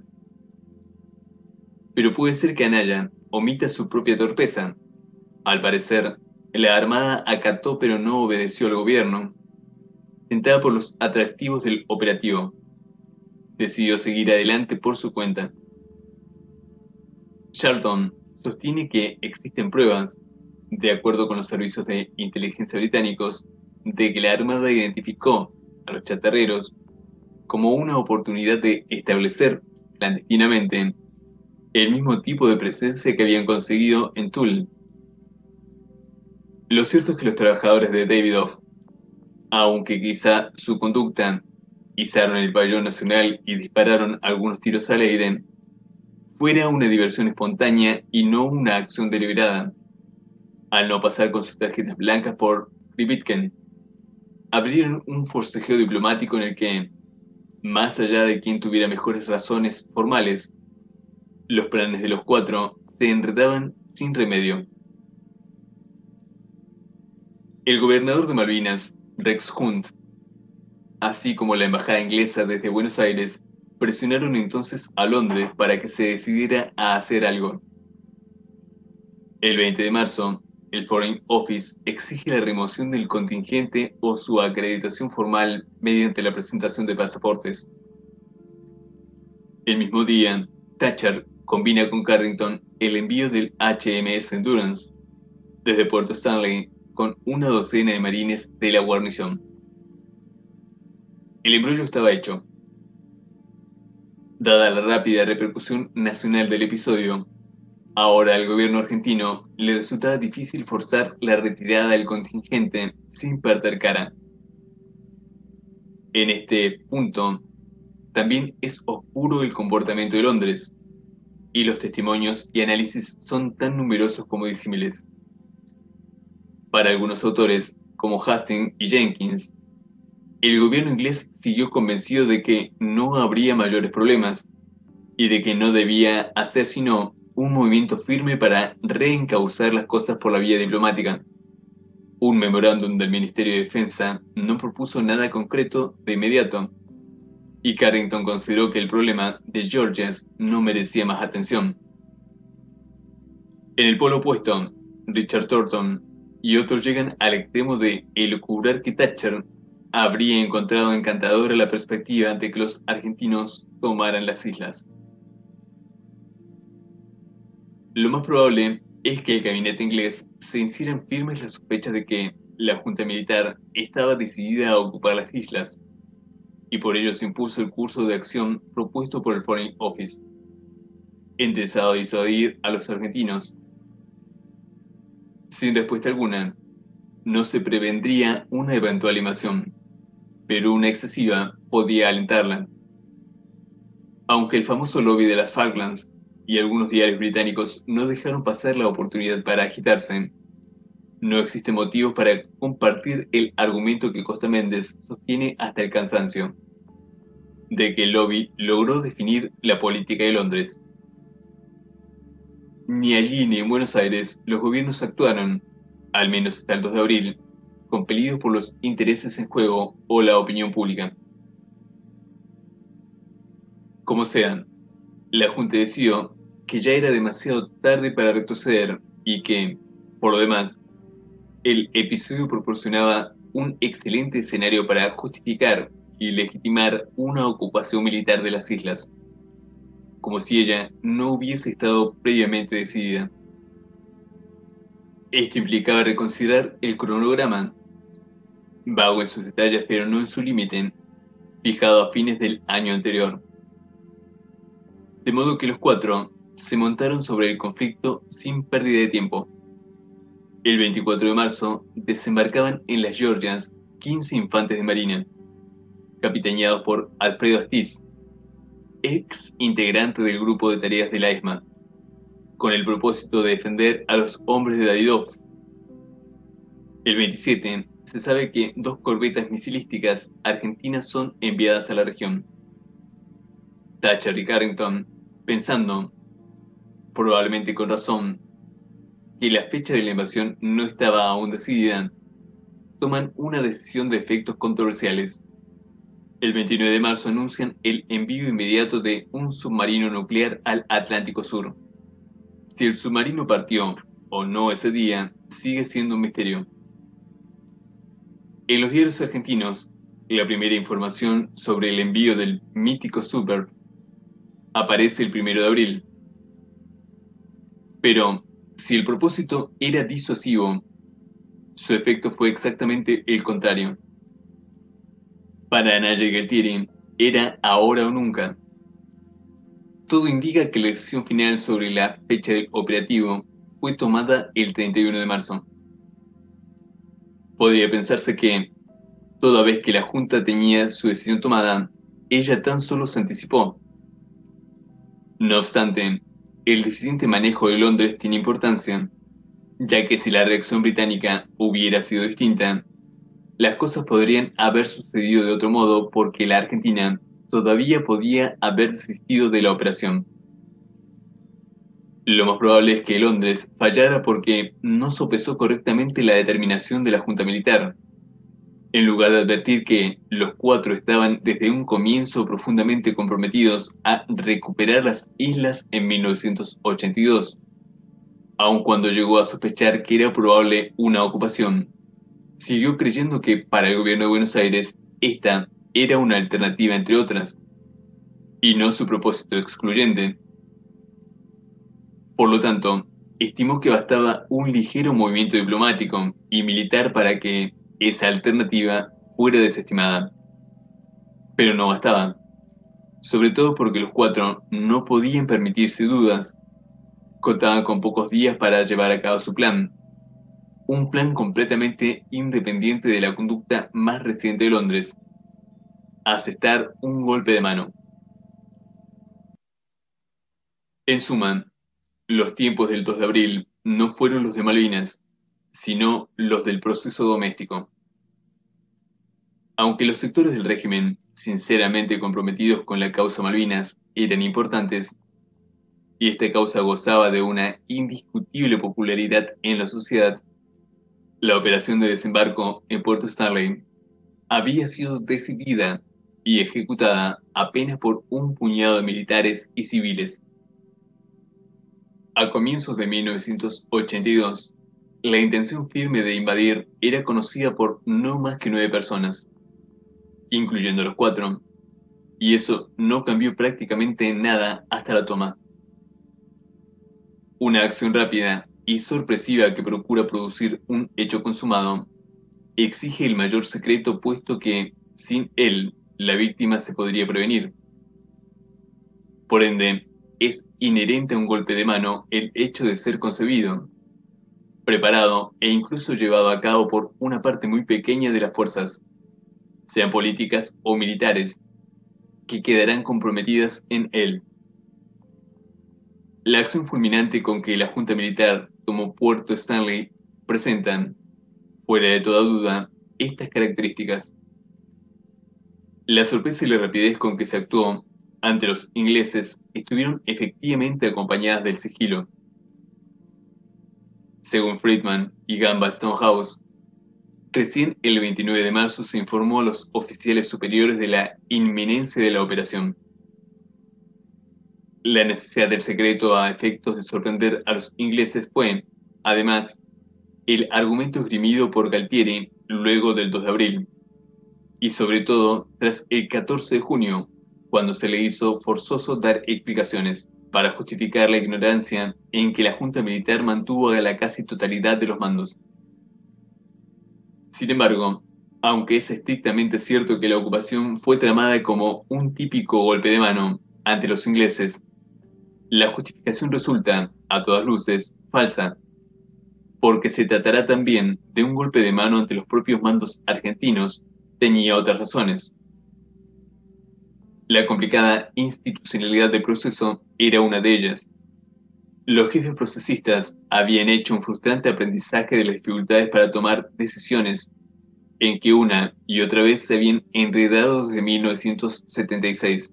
Pero puede ser que Anaya omita su propia torpeza. Al parecer, la Armada acató pero no obedeció al gobierno. Tentada por los atractivos del operativo, decidió seguir adelante por su cuenta. Charlton sostiene que existen pruebas, de acuerdo con los servicios de inteligencia británicos, de que la Armada identificó a los chatarreros como una oportunidad de establecer clandestinamente el mismo tipo de presencia que habían conseguido en Toul. Lo cierto es que los trabajadores de Davidoff, aunque quizá su conducta, izaron el pabellón nacional y dispararon algunos tiros al aire, fuera una diversión espontánea y no una acción deliberada. Al no pasar con sus tarjetas blancas por Rivitken, abrieron un forcejeo diplomático en el que, más allá de quien tuviera mejores razones formales, los planes de los cuatro se enredaban sin remedio. El gobernador de Malvinas, Rex Hunt, así como la embajada inglesa desde Buenos Aires, presionaron entonces a Londres para que se decidiera a hacer algo. El veinte de marzo, el Foreign Office exige la remoción del contingente o su acreditación formal mediante la presentación de pasaportes. El mismo día, Thatcher combina con Carrington el envío del H M S Endurance desde Puerto Stanley con una docena de marines de la guarnición. El embrollo estaba hecho. Dada la rápida repercusión nacional del episodio, ahora al gobierno argentino le resultaba difícil forzar la retirada del contingente sin perder cara. En este punto, también es oscuro el comportamiento de Londres, y los testimonios y análisis son tan numerosos como disímiles. Para algunos autores, como Hastings y Jenkins, el gobierno inglés siguió convencido de que no habría mayores problemas y de que no debía hacer sino un movimiento firme para reencauzar las cosas por la vía diplomática. Un memorándum del Ministerio de Defensa no propuso nada concreto de inmediato, y Carrington consideró que el problema de Georges no merecía más atención. En el polo opuesto, Richard Thornton y otros llegan al extremo de elucubrar que Thatcher habría encontrado encantadora la perspectiva de que los argentinos tomaran las islas. Lo más probable es que el gabinete inglés se hicieran firmes las sospechas de que la Junta Militar estaba decidida a ocupar las islas, y por ello se impuso el curso de acción propuesto por el Foreign Office, interesado en disuadir a los argentinos. Sin respuesta alguna, no se prevendría una eventual invasión, pero una excesiva podía alentarla. Aunque el famoso lobby de las Falklands y algunos diarios británicos no dejaron pasar la oportunidad para agitarse, no existe motivo para compartir el argumento que Costa Méndez sostiene hasta el cansancio, de que el lobby logró definir la política de Londres. Ni allí ni en Buenos Aires los gobiernos actuaron, al menos hasta el dos de abril, compelidos por los intereses en juego o la opinión pública. Como sea, la Junta decidió que ya era demasiado tarde para retroceder y que, por lo demás, el episodio proporcionaba un excelente escenario para justificar y legitimar una ocupación militar de las islas, como si ella no hubiese estado previamente decidida. Esto implicaba reconsiderar el cronograma, vago en sus detalles pero no en su límite, fijado a fines del año anterior. De modo que los cuatro se montaron sobre el conflicto sin pérdida de tiempo. El veinticuatro de marzo desembarcaban en las Georgias quince infantes de marina, capitaneados por Alfredo Astiz, ex integrante del grupo de tareas de la E S M A, con el propósito de defender a los hombres de Davidoff. El veintisiete se sabe que dos corbetas misilísticas argentinas son enviadas a la región. Thatcher y Carrington, pensando, probablemente con razón, que la fecha de la invasión no estaba aún decidida, toman una decisión de efectos controversiales. El veintinueve de marzo anuncian el envío inmediato de un submarino nuclear al Atlántico Sur. Si el submarino partió o no ese día, sigue siendo un misterio. En los diarios argentinos, la primera información sobre el envío del mítico Super aparece el primero de abril. Pero, si el propósito era disuasivo, su efecto fue exactamente el contrario. Para Anaya y Galtieri, Era ahora o nunca. Todo indica que la decisión final sobre la fecha del operativo fue tomada el treinta y uno de marzo. Podría pensarse que, toda vez que la Junta tenía su decisión tomada, ella tan solo se anticipó. No obstante, el deficiente manejo de Londres tiene importancia, ya que si la reacción británica hubiera sido distinta, las cosas podrían haber sucedido de otro modo porque la Argentina todavía podía haber desistido de la operación. Lo más probable es que Londres fallara porque no sopesó correctamente la determinación de la Junta Militar. En lugar de advertir que los cuatro estaban desde un comienzo profundamente comprometidos a recuperar las islas en mil novecientos ochenta y dos, aun cuando llegó a sospechar que era probable una ocupación, siguió creyendo que para el gobierno de Buenos Aires esta era una alternativa entre otras, y no su propósito excluyente. Por lo tanto, estimó que bastaba un ligero movimiento diplomático y militar para que esa alternativa fuera desestimada. Pero no bastaba, sobre todo porque los cuatro no podían permitirse dudas. Contaban con pocos días para llevar a cabo su plan, un plan completamente independiente de la conducta más reciente de Londres: asestar un golpe de mano. En suma, los tiempos del dos de abril no fueron los de Malvinas, sino los del proceso doméstico. Aunque los sectores del régimen, sinceramente comprometidos con la causa Malvinas, eran importantes, y esta causa gozaba de una indiscutible popularidad en la sociedad, la operación de desembarco en Puerto Stanley había sido decidida y ejecutada apenas por un puñado de militares y civiles. A comienzos de mil novecientos ochenta y dos, la intención firme de invadir era conocida por no más que nueve personas, incluyendo los cuatro, y eso no cambió prácticamente nada hasta la toma. Una acción rápida y sorpresiva que procura producir un hecho consumado exige el mayor secreto, puesto que, sin él, la víctima se podría prevenir. Por ende, es inherente a un golpe de mano el hecho de ser concebido, preparado e incluso llevado a cabo por una parte muy pequeña de las fuerzas, sean políticas o militares, que quedarán comprometidas en él. La acción fulminante con que la Junta Militar tomó Puerto Stanley presentan, fuera de toda duda, estas características. La sorpresa y la rapidez con que se actuó ante los ingleses estuvieron efectivamente acompañadas del sigilo. Según Friedman y Gamba Stonehouse, recién el veintinueve de marzo se informó a los oficiales superiores de la inminencia de la operación. La necesidad del secreto a efectos de sorprender a los ingleses fue, además, el argumento esgrimido por Galtieri luego del dos de abril, y sobre todo tras el catorce de junio, cuando se le hizo forzoso dar explicaciones para justificar la ignorancia en que la Junta Militar mantuvo a la casi totalidad de los mandos. Sin embargo, aunque es estrictamente cierto que la ocupación fue tramada como un típico golpe de mano ante los ingleses, la justificación resulta, a todas luces, falsa, porque se tratará también de un golpe de mano ante los propios mandos argentinos. Tenía otras razones. La complicada institucionalidad del proceso era una de ellas. Los jefes procesistas habían hecho un frustrante aprendizaje de las dificultades para tomar decisiones, en que una y otra vez se habían enredado desde mil novecientos setenta y seis.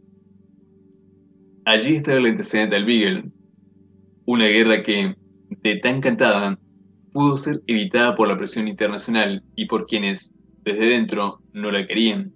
Allí estaba el antecedente al Beagle, una guerra que, de tan cantada, pudo ser evitada por la presión internacional y por quienes, desde dentro, no la querían.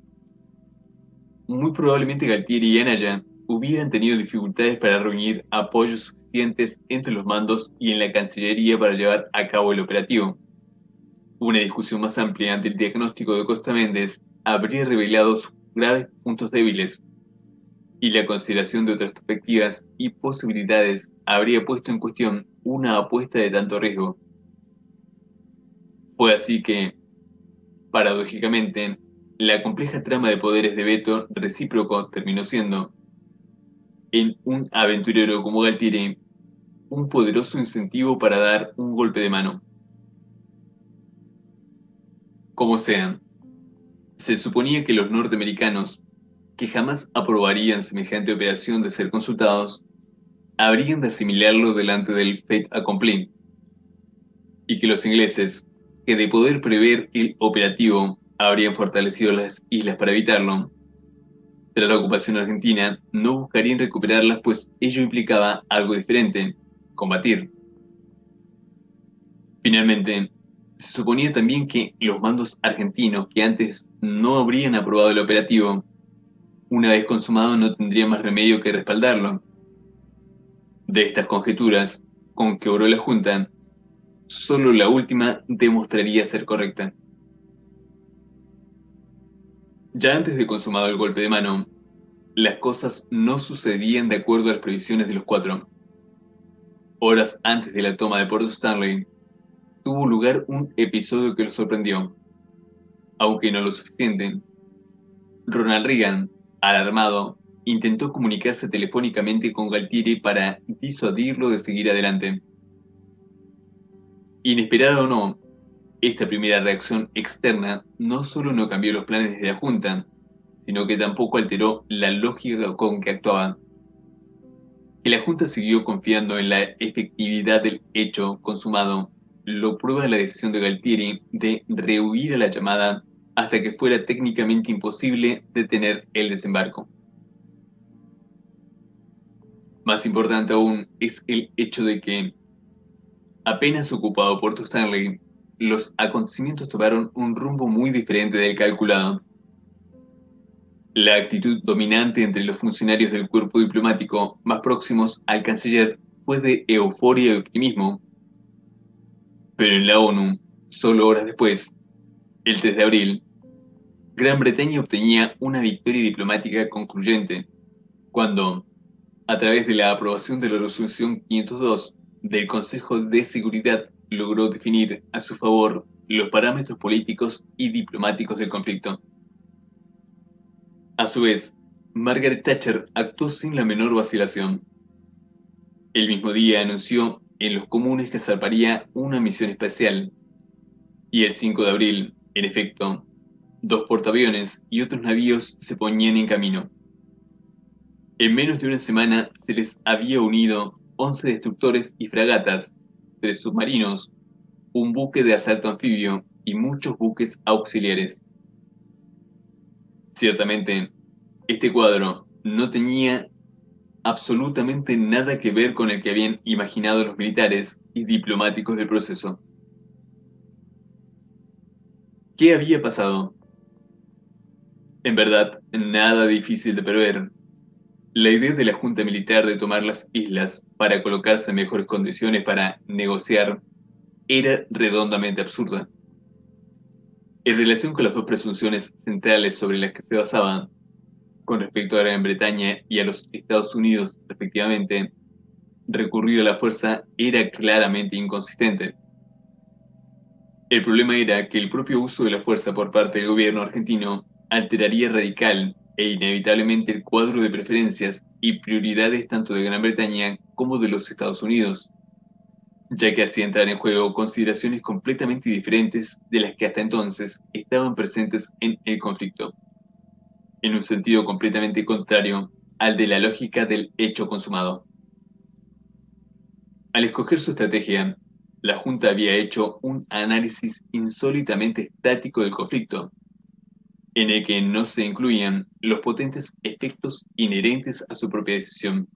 Muy probablemente Galtieri y Anaya hubieran tenido dificultades para reunir apoyos suficientes entre los mandos y en la Cancillería para llevar a cabo el operativo. Una discusión más amplia ante el diagnóstico de Costa Méndez habría revelado sus graves puntos débiles, y la consideración de otras perspectivas y posibilidades habría puesto en cuestión una apuesta de tanto riesgo. Fue así que, paradójicamente, la compleja trama de poderes de veto recíproco terminó siendo, en un aventurero como Galtieri, un poderoso incentivo para dar un golpe de mano. Como sea, se suponía que los norteamericanos, que jamás aprobarían semejante operación de ser consultados, habrían de asimilarlo delante del fait accompli, y que los ingleses, que de poder prever el operativo, habrían fortalecido las islas para evitarlo. Tras la ocupación argentina, no buscarían recuperarlas, pues ello implicaba algo diferente: combatir. Finalmente, se suponía también que los mandos argentinos, que antes no habrían aprobado el operativo, una vez consumado no tendrían más remedio que respaldarlo. De estas conjeturas, con que obró la Junta, solo la última demostraría ser correcta. Ya antes de consumado el golpe de mano, las cosas no sucedían de acuerdo a las previsiones de los cuatro. Horas antes de la toma de Port Stanley, tuvo lugar un episodio que los sorprendió, aunque no lo suficiente. Ronald Reagan, alarmado, intentó comunicarse telefónicamente con Galtieri para disuadirlo de seguir adelante. Inesperada o no, esta primera reacción externa no solo no cambió los planes de la Junta, sino que tampoco alteró la lógica con que actuaba. Que la Junta siguió confiando en la efectividad del hecho consumado lo prueba la decisión de Galtieri de rehuir a la llamada hasta que fuera técnicamente imposible detener el desembarco. Más importante aún es el hecho de que, apenas ocupado Puerto Stanley, los acontecimientos tomaron un rumbo muy diferente del calculado. La actitud dominante entre los funcionarios del cuerpo diplomático más próximos al canciller fue de euforia y optimismo. Pero en la ONU, solo horas después, el tres de abril, Gran Bretaña obtenía una victoria diplomática concluyente, cuando, a través de la aprobación de la resolución quinientos dos del Consejo de Seguridad, logró definir a su favor los parámetros políticos y diplomáticos del conflicto. A su vez, Margaret Thatcher actuó sin la menor vacilación. El mismo día anunció en los comunes que zarparía una misión especial, y el cinco de abril, en efecto, dos portaaviones y otros navíos se ponían en camino. En menos de una semana se les había unido once destructores y fragatas, tres submarinos, un buque de asalto anfibio y muchos buques auxiliares. Ciertamente, este cuadro no tenía absolutamente nada que ver con el que habían imaginado los militares y diplomáticos del proceso. ¿Qué había pasado? En verdad, nada difícil de prever. La idea de la Junta Militar de tomar las islas para colocarse en mejores condiciones para negociar era redondamente absurda. En relación con las dos presunciones centrales sobre las que se basaban, con respecto a Gran Bretaña y a los Estados Unidos respectivamente, recurrir a la fuerza era claramente inconsistente. El problema era que el propio uso de la fuerza por parte del gobierno argentino alteraría radical e inevitablemente el cuadro de preferencias y prioridades tanto de Gran Bretaña como de los Estados Unidos, ya que hacía entrar en juego consideraciones completamente diferentes de las que hasta entonces estaban presentes en el conflicto, en un sentido completamente contrario al de la lógica del hecho consumado. Al escoger su estrategia, la Junta había hecho un análisis insólitamente estático del conflicto, en el que no se incluían los potentes efectos inherentes a su propia decisión.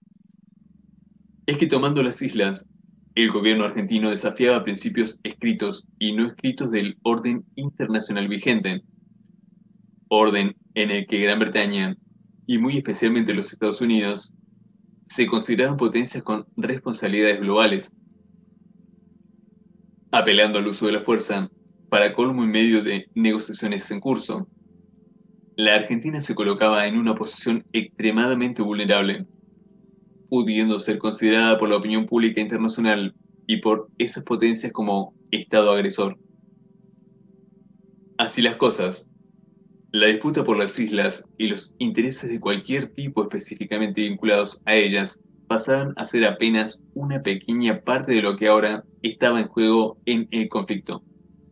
Es que tomando las islas, el gobierno argentino desafiaba principios escritos y no escritos del orden internacional vigente, orden en el que Gran Bretaña, y muy especialmente los Estados Unidos, se consideraban potencias con responsabilidades globales. Apelando al uso de la fuerza, para colmo en medio de negociaciones en curso, la Argentina se colocaba en una posición extremadamente vulnerable, pudiendo ser considerada por la opinión pública internacional y por esas potencias como Estado agresor. Así las cosas, La disputa por las islas y los intereses de cualquier tipo específicamente vinculados a ellas pasaban a ser apenas una pequeña parte de lo que ahora estaba en juego en el conflicto.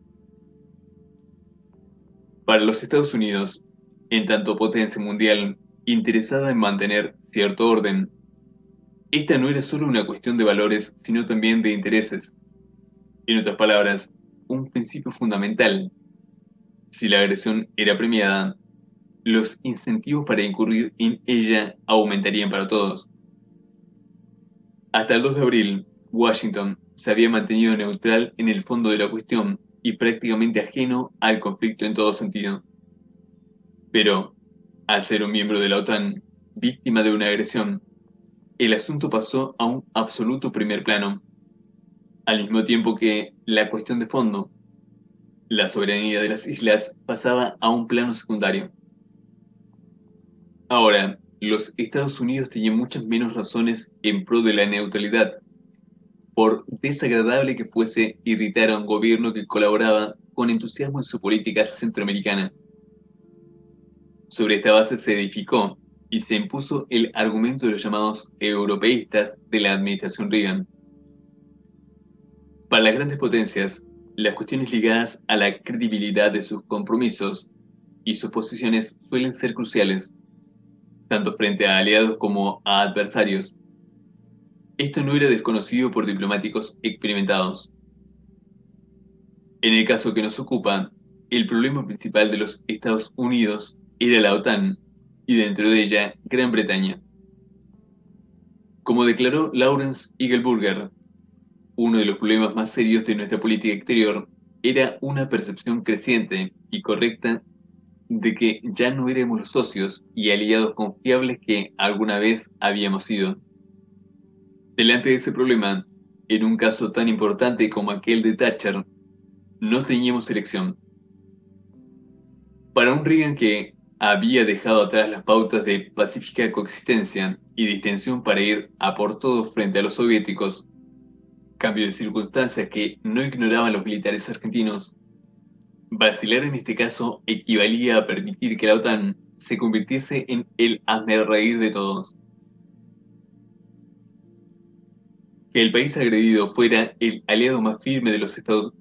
Para los Estados Unidos, en tanto potencia mundial interesada en mantener cierto orden, esta no era solo una cuestión de valores, sino también de intereses. En otras palabras, un principio fundamental. Si la agresión era premiada, los incentivos para incurrir en ella aumentarían para todos. Hasta el dos de abril, Washington se había mantenido neutral en el fondo de la cuestión y prácticamente ajeno al conflicto en todo sentido. Pero, al ser un miembro de la OTAN, víctima de una agresión, el asunto pasó a un absoluto primer plano, al mismo tiempo que la cuestión de fondo, la soberanía de las islas, pasaba a un plano secundario. Ahora, los Estados Unidos tenían muchas menos razones en pro de la neutralidad, por desagradable que fuese irritar a un gobierno que colaboraba con entusiasmo en su política centroamericana. Sobre esta base se edificó y se impuso el argumento de los llamados europeístas de la administración Reagan. Para las grandes potencias, las cuestiones ligadas a la credibilidad de sus compromisos y sus posiciones suelen ser cruciales, tanto frente a aliados como a adversarios. Esto no era desconocido por diplomáticos experimentados. En el caso que nos ocupa, el problema principal de los Estados Unidos era la OTAN, y dentro de ella, Gran Bretaña. Como declaró Lawrence Eagleburger, uno de los problemas más serios de nuestra política exterior era una percepción creciente y correcta de que ya no éramos los socios y aliados confiables que alguna vez habíamos sido. Delante de ese problema, en un caso tan importante como aquel de Thatcher, no teníamos elección. Para un Reagan que había dejado atrás las pautas de pacífica coexistencia y distensión para ir a por todo frente a los soviéticos, cambio de circunstancias que no ignoraban los militares argentinos, vacilar en este caso equivalía a permitir que la OTAN se convirtiese en el hazmerreír de todos. Que el país agredido fuera el aliado más firme de los Estados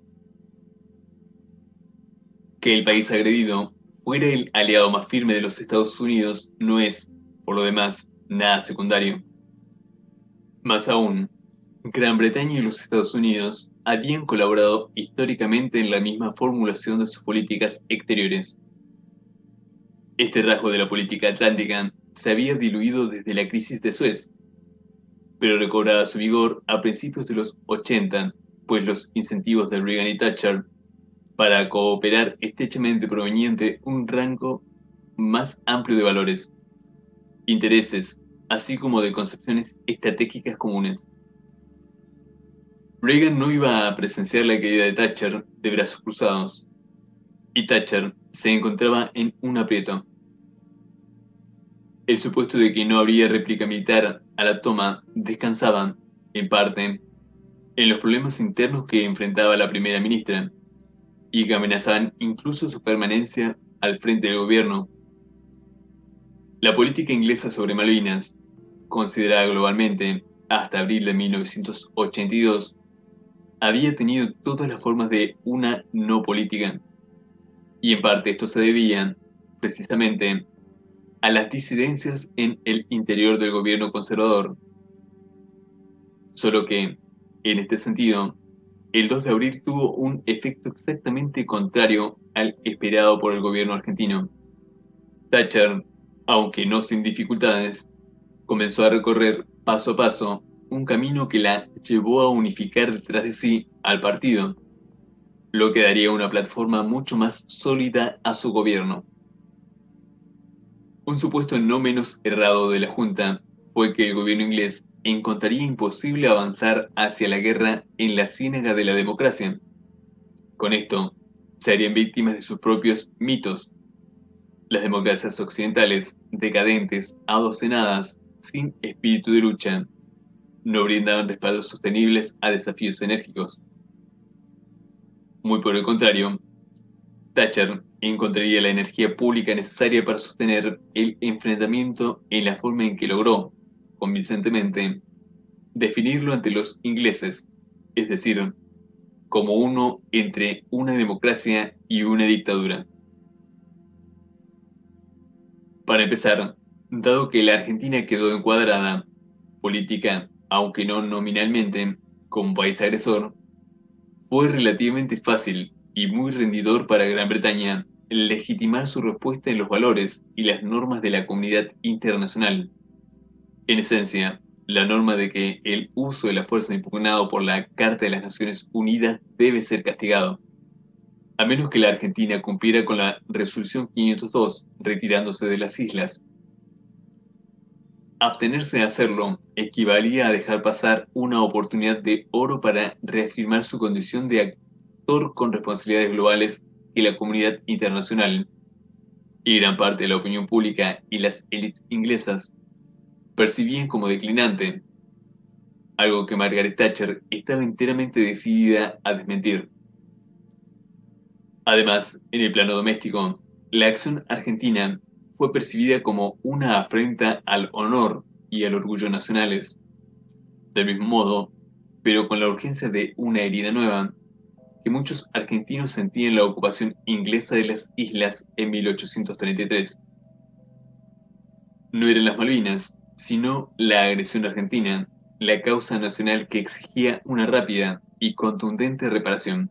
Que el país agredido fuera el aliado más firme de los Estados Unidos no es, por lo demás, nada secundario. Más aún, Gran Bretaña y los Estados Unidos habían colaborado históricamente en la misma formulación de sus políticas exteriores. Este rasgo de la política atlántica se había diluido desde la crisis de Suez, pero recobraba su vigor a principios de los ochenta, pues los incentivos de Reagan y Thatcher para cooperar estrechamente proveniente un rango más amplio de valores, intereses, así como de concepciones estratégicas comunes. Reagan no iba a presenciar la caída de Thatcher de brazos cruzados, y Thatcher se encontraba en un aprieto. El supuesto de que no habría réplica militar a la toma descansaba, en parte, en los problemas internos que enfrentaba la primera ministra, y que amenazaban incluso su permanencia al frente del gobierno. La política inglesa sobre Malvinas, considerada globalmente hasta abril de mil novecientos ochenta y dos, había tenido todas las formas de una no política, y en parte esto se debía, precisamente, a las disidencias en el interior del gobierno conservador. Solo que, en este sentido, el dos de abril tuvo un efecto exactamente contrario al esperado por el gobierno argentino. Thatcher, aunque no sin dificultades, comenzó a recorrer paso a paso un camino que la llevó a unificar detrás de sí al partido, lo que daría una plataforma mucho más sólida a su gobierno. Un supuesto no menos errado de la Junta fue que el gobierno inglés encontraría imposible avanzar hacia la guerra en la ciénaga de la democracia. Con esto, se harían víctimas de sus propios mitos. Las democracias occidentales, decadentes, adocenadas, sin espíritu de lucha, no brindaban respaldos sostenibles a desafíos enérgicos. Muy por el contrario, Thatcher encontraría la energía pública necesaria para sostener el enfrentamiento en la forma en que logró, convincentemente, definirlo ante los ingleses, es decir, como uno entre una democracia y una dictadura. Para empezar, dado que la Argentina quedó encuadrada, política, aunque no nominalmente, como país agresor, fue relativamente fácil y muy rendidor para Gran Bretaña legitimar su respuesta en los valores y las normas de la comunidad internacional. En esencia, la norma de que el uso de la fuerza impugnado por la Carta de las Naciones Unidas debe ser castigado, a menos que la Argentina cumpliera con la Resolución quinientos dos, retirándose de las islas. Abstenerse de hacerlo equivalía a dejar pasar una oportunidad de oro para reafirmar su condición de actor con responsabilidades globales en la comunidad internacional, y gran parte de la opinión pública y las élites inglesas percibían como declinante, algo que Margaret Thatcher estaba enteramente decidida a desmentir. Además, en el plano doméstico, la acción argentina fue percibida como una afrenta al honor y al orgullo nacionales. Del mismo modo, pero con la urgencia de una herida nueva, que muchos argentinos sentían la ocupación inglesa de las islas en mil ochocientos treinta y tres. No eran las Malvinas, sino la agresión argentina, la causa nacional que exigía una rápida y contundente reparación.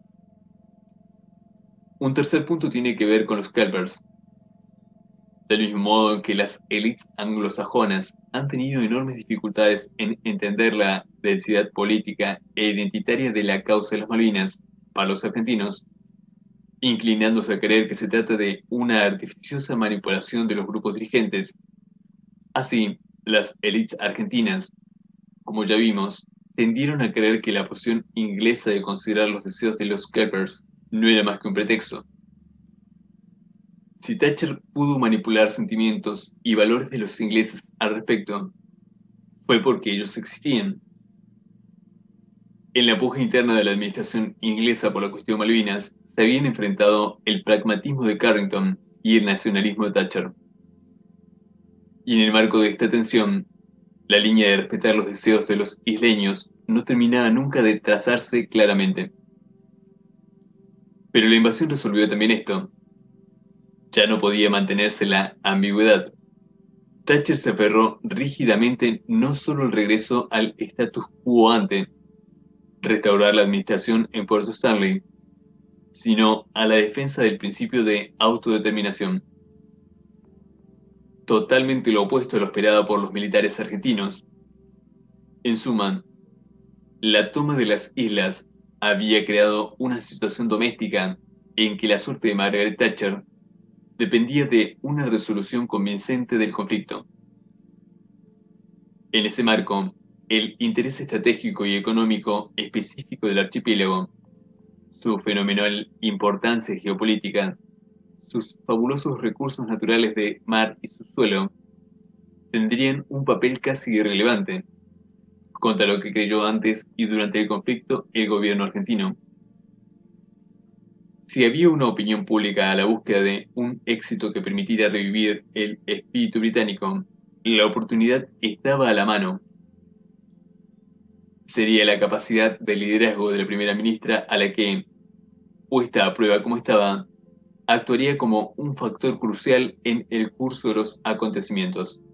Un tercer punto tiene que ver con los Kelpers. Del mismo modo que las élites anglosajonas han tenido enormes dificultades en entender la densidad política e identitaria de la causa de las Malvinas para los argentinos, inclinándose a creer que se trata de una artificiosa manipulación de los grupos dirigentes. Así, las élites argentinas, como ya vimos, tendieron a creer que la posición inglesa de considerar los deseos de los Kelpers no era más que un pretexto. Si Thatcher pudo manipular sentimientos y valores de los ingleses al respecto, fue porque ellos existían. En la puja interna de la administración inglesa por la cuestión Malvinas, se habían enfrentado el pragmatismo de Carrington y el nacionalismo de Thatcher. Y en el marco de esta tensión, la línea de respetar los deseos de los isleños no terminaba nunca de trazarse claramente. Pero la invasión resolvió también esto. Ya no podía mantenerse la ambigüedad. Thatcher se aferró rígidamente no solo al regreso al status quo ante, restaurar la administración en Puerto Stanley, sino a la defensa del principio de autodeterminación. Totalmente lo opuesto a lo esperado por los militares argentinos. En suma, la toma de las islas había creado una situación doméstica en que la suerte de Margaret Thatcher dependía de una resolución convincente del conflicto. En ese marco, el interés estratégico y económico específico del archipiélago, su fenomenal importancia geopolítica, sus fabulosos recursos naturales de mar y subsuelo, tendrían un papel casi irrelevante contra lo que creyó antes y durante el conflicto el gobierno argentino. Si había una opinión pública a la búsqueda de un éxito que permitiera revivir el espíritu británico, la oportunidad estaba a la mano. Sería la capacidad de liderazgo de la primera ministra a la que, puesta a prueba como estaba, actuaría como un factor crucial en el curso de los acontecimientos.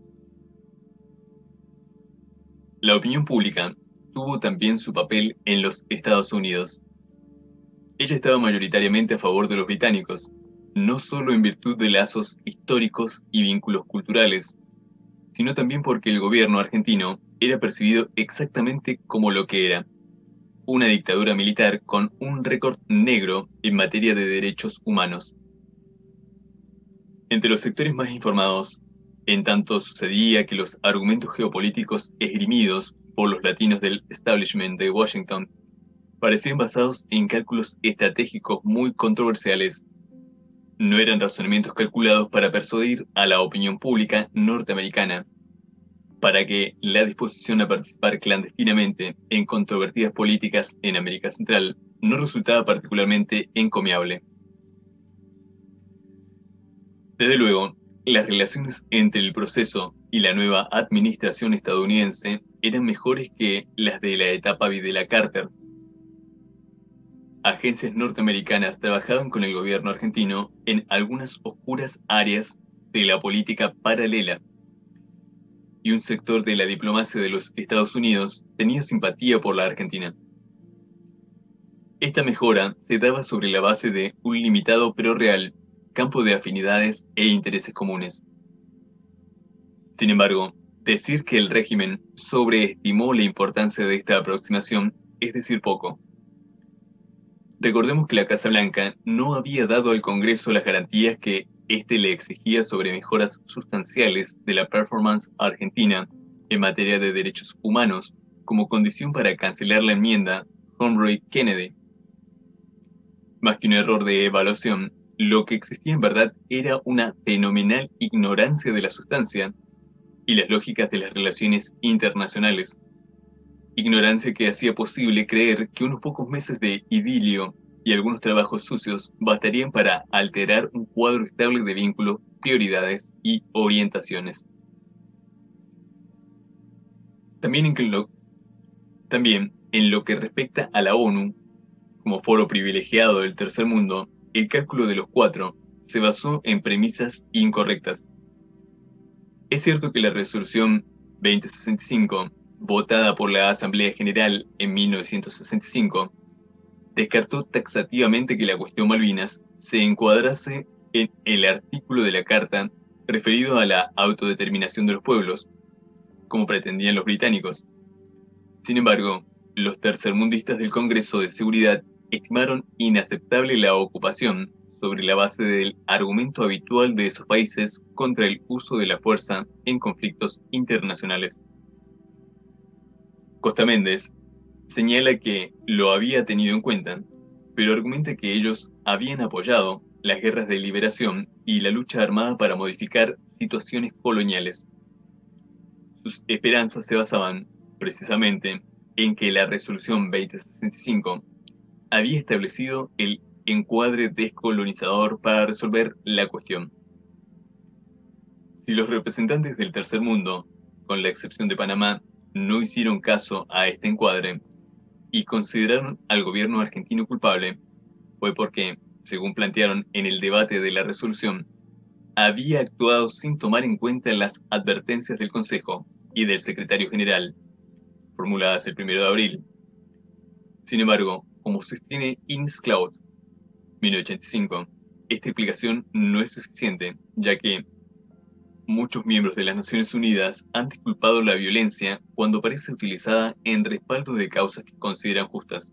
La opinión pública tuvo también su papel en los Estados Unidos. Ella estaba mayoritariamente a favor de los británicos, no solo en virtud de lazos históricos y vínculos culturales, sino también porque el gobierno argentino era percibido exactamente como lo que era: una dictadura militar con un récord negro en materia de derechos humanos. Entre los sectores más informados, en tanto sucedía que los argumentos geopolíticos esgrimidos por los latinos del establishment de Washington parecían basados en cálculos estratégicos muy controversiales. No eran razonamientos calculados para persuadir a la opinión pública norteamericana, para que la disposición a participar clandestinamente en controvertidas políticas en América Central no resultaba particularmente encomiable. Desde luego, las relaciones entre el proceso y la nueva administración estadounidense eran mejores que las de la etapa Videla Carter. Agencias norteamericanas trabajaban con el gobierno argentino en algunas oscuras áreas de la política paralela, y un sector de la diplomacia de los Estados Unidos tenía simpatía por la Argentina. Esta mejora se daba sobre la base de un limitado pero real campo de afinidades e intereses comunes. Sin embargo, decir que el régimen sobreestimó la importancia de esta aproximación es decir poco. Recordemos que la Casa Blanca no había dado al Congreso las garantías que éste le exigía sobre mejoras sustanciales de la performance argentina en materia de derechos humanos como condición para cancelar la enmienda Monroe-Kennedy. Más que un error de evaluación, lo que existía en verdad era una fenomenal ignorancia de la sustancia y las lógicas de las relaciones internacionales. Ignorancia que hacía posible creer que unos pocos meses de idilio y algunos trabajos sucios bastarían para alterar un cuadro estable de vínculos, prioridades y orientaciones. También en, lo, también en lo que respecta a la ONU, como foro privilegiado del tercer mundo, el cálculo de los cuatro se basó en premisas incorrectas. Es cierto que la resolución veinte sesenta y cinco, votada por la Asamblea General en mil novecientos sesenta y cinco, descartó taxativamente que la cuestión Malvinas se encuadrase en el artículo de la Carta referido a la autodeterminación de los pueblos, como pretendían los británicos. Sin embargo, los tercermundistas del Congreso de Seguridad estimaron inaceptable la ocupación sobre la base del argumento habitual de esos países contra el uso de la fuerza en conflictos internacionales. Costa Méndez señala que lo había tenido en cuenta, pero argumenta que ellos habían apoyado las guerras de liberación y la lucha armada para modificar situaciones coloniales. Sus esperanzas se basaban, precisamente, en que la resolución veinte sesenta y cinco había establecido el encuadre descolonizador para resolver la cuestión. Si los representantes del tercer mundo, con la excepción de Panamá, no hicieron caso a este encuadre y consideraron al gobierno argentino culpable, fue porque, según plantearon en el debate de la resolución, había actuado sin tomar en cuenta las advertencias del Consejo y del Secretario General, formuladas el primero de abril. Sin embargo, como sostiene Ines Cloud, mil novecientos ochenta y cinco, esta explicación no es suficiente, ya que muchos miembros de las Naciones Unidas han disculpado la violencia cuando parece utilizada en respaldo de causas que consideran justas.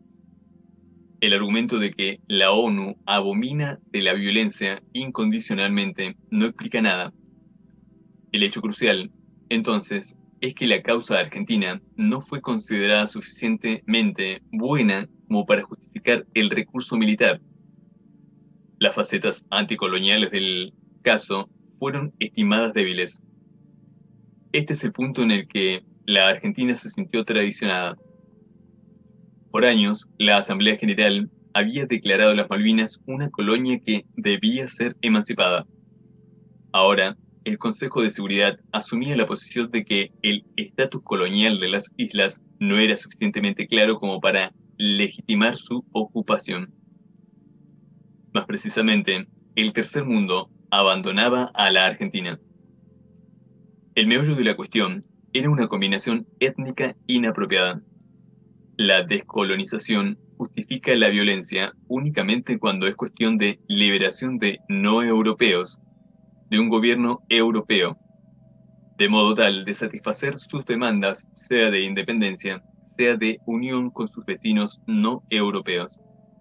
El argumento de que la ONU abomina de la violencia incondicionalmente no explica nada. El hecho crucial, entonces, es que la causa argentina no fue considerada suficientemente buena como para justificar el recurso militar. Las facetas anticoloniales del caso fueron estimadas débiles. Este es el punto en el que la Argentina se sintió traicionada. Por años, la Asamblea General había declarado las Malvinas una colonia que debía ser emancipada. Ahora, el Consejo de Seguridad asumía la posición de que el estatus colonial de las islas no era suficientemente claro como para legitimar su ocupación. Más precisamente, el tercer mundo abandonaba a la Argentina. El meollo de la cuestión era una combinación étnica inapropiada. La descolonización justifica la violencia únicamente cuando es cuestión de liberación de no europeos, de un gobierno europeo, de modo tal de satisfacer sus demandas, sea de independencia, sea de unión con sus vecinos no europeos.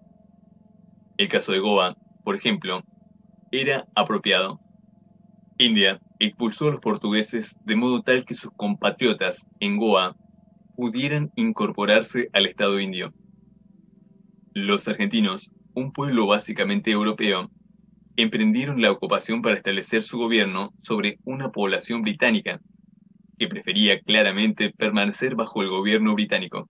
El caso de Goa, por ejemplo, era apropiado. India expulsó a los portugueses de modo tal que sus compatriotas en Goa pudieran incorporarse al Estado indio. Los argentinos, un pueblo básicamente europeo, emprendieron la ocupación para establecer su gobierno sobre una población británica, que prefería claramente permanecer bajo el gobierno británico.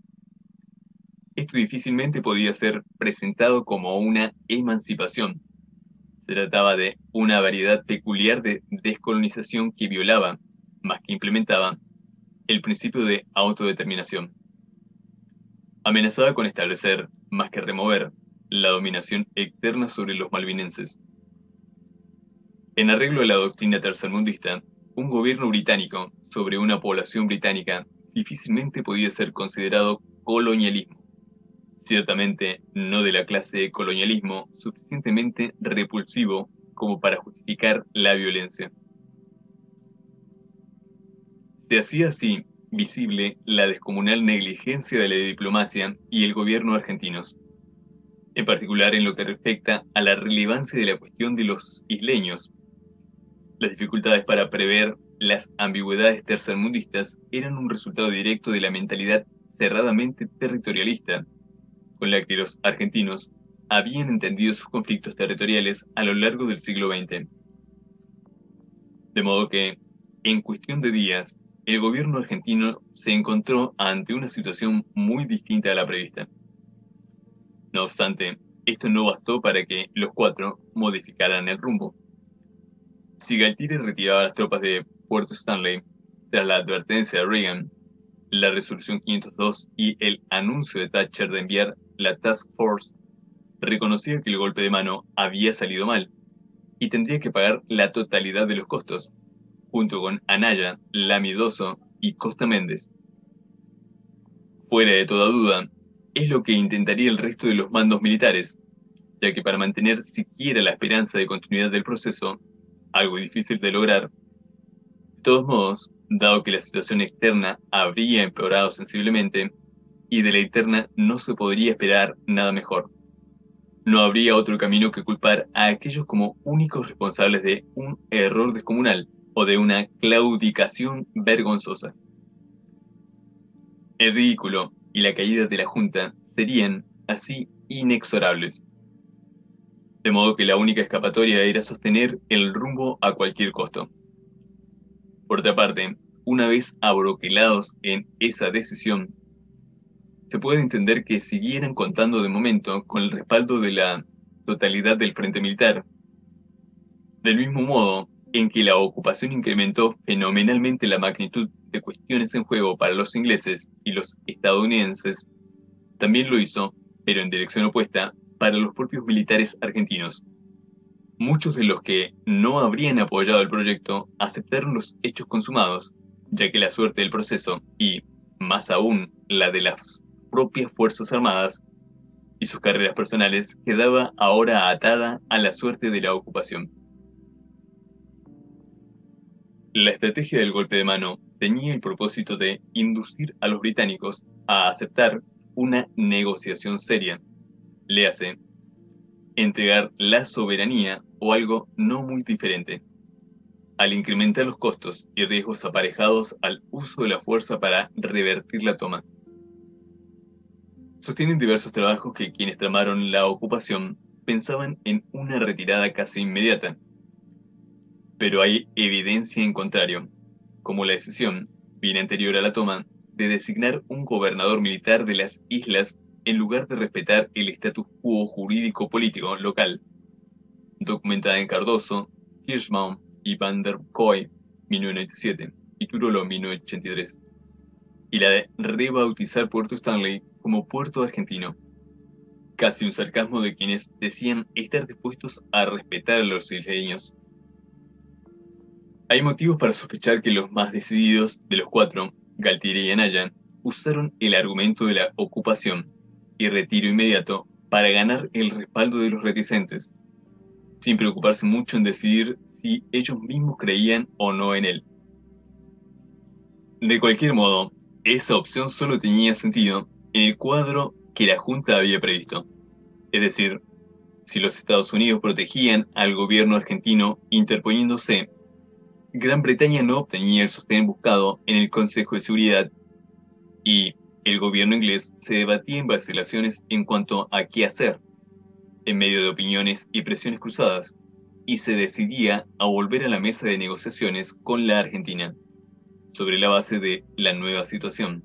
Esto difícilmente podía ser presentado como una emancipación. Se trataba de una variedad peculiar de descolonización que violaba, más que implementaba, el principio de autodeterminación. Amenazaba con establecer, más que remover, la dominación externa sobre los malvinenses. En arreglo a la doctrina tercermundista, un gobierno británico sobre una población británica difícilmente podía ser considerado colonialismo. Ciertamente no de la clase de colonialismo suficientemente repulsivo como para justificar la violencia. Se hacía así visible la descomunal negligencia de la diplomacia y el gobierno argentinos, en particular en lo que respecta a la relevancia de la cuestión de los isleños. Las dificultades para prever las ambigüedades tercermundistas eran un resultado directo de la mentalidad cerradamente territorialista con la que los argentinos habían entendido sus conflictos territoriales a lo largo del siglo veinte. De modo que, en cuestión de días, el gobierno argentino se encontró ante una situación muy distinta a la prevista. No obstante, esto no bastó para que los cuatro modificaran el rumbo. Si Galtieri retiraba las tropas de Puerto Stanley tras la advertencia de Reagan, la resolución quinientos dos y el anuncio de Thatcher de enviar la Task Force, reconocía que el golpe de mano había salido mal y tendría que pagar la totalidad de los costos, junto con Anaya, Lamidoso y Costa Méndez. Fuera de toda duda, es lo que intentaría el resto de los mandos militares, ya que para mantener siquiera la esperanza de continuidad del proceso, algo difícil de lograr, de todos modos, dado que la situación externa habría empeorado sensiblemente, y de la interna no se podría esperar nada mejor. No habría otro camino que culpar a aquellos como únicos responsables de un error descomunal o de una claudicación vergonzosa. El ridículo y la caída de la Junta serían, así, inexorables. De modo que la única escapatoria era sostener el rumbo a cualquier costo. Por otra parte, una vez abroquelados en esa decisión, se puede entender que siguieran contando de momento con el respaldo de la totalidad del frente militar. Del mismo modo en que la ocupación incrementó fenomenalmente la magnitud de cuestiones en juego para los ingleses y los estadounidenses, también lo hizo, pero en dirección opuesta, para los propios militares argentinos. Muchos de los que no habrían apoyado el proyecto aceptaron los hechos consumados, ya que la suerte del proceso y, más aún, la de las propias Fuerzas Armadas y sus carreras personales quedaba ahora atada a la suerte de la ocupación. La estrategia del golpe de mano tenía el propósito de inducir a los británicos a aceptar una negociación seria, léase, entregar la soberanía o algo no muy diferente, al incrementar los costos y riesgos aparejados al uso de la fuerza para revertir la toma. Sostienen diversos trabajos que quienes tramaron la ocupación pensaban en una retirada casi inmediata, pero hay evidencia en contrario, como la decisión, bien anterior a la toma, de designar un gobernador militar de las islas en lugar de respetar el status quo jurídico-político local, documentada en Cardoso, Hirschbaum y Van der Kooi, mil novecientos noventa y siete, y Turolo, mil novecientos ochenta y tres, y la de rebautizar Puerto Stanley como Puerto Argentino, casi un sarcasmo de quienes decían estar dispuestos a respetar a los isleños. Hay motivos para sospechar que los más decididos de los cuatro, Galtieri y Anaya, usaron el argumento de la ocupación y retiro inmediato para ganar el respaldo de los reticentes, sin preocuparse mucho en decidir si ellos mismos creían o no en él. De cualquier modo, esa opción solo tenía sentido en el cuadro que la Junta había previsto, es decir, si los Estados Unidos protegían al gobierno argentino interponiéndose, Gran Bretaña no obtenía el sostén buscado en el Consejo de Seguridad y el gobierno inglés se debatía en vacilaciones en cuanto a qué hacer, en medio de opiniones y presiones cruzadas, y se decidía a volver a la mesa de negociaciones con la Argentina, sobre la base de la nueva situación.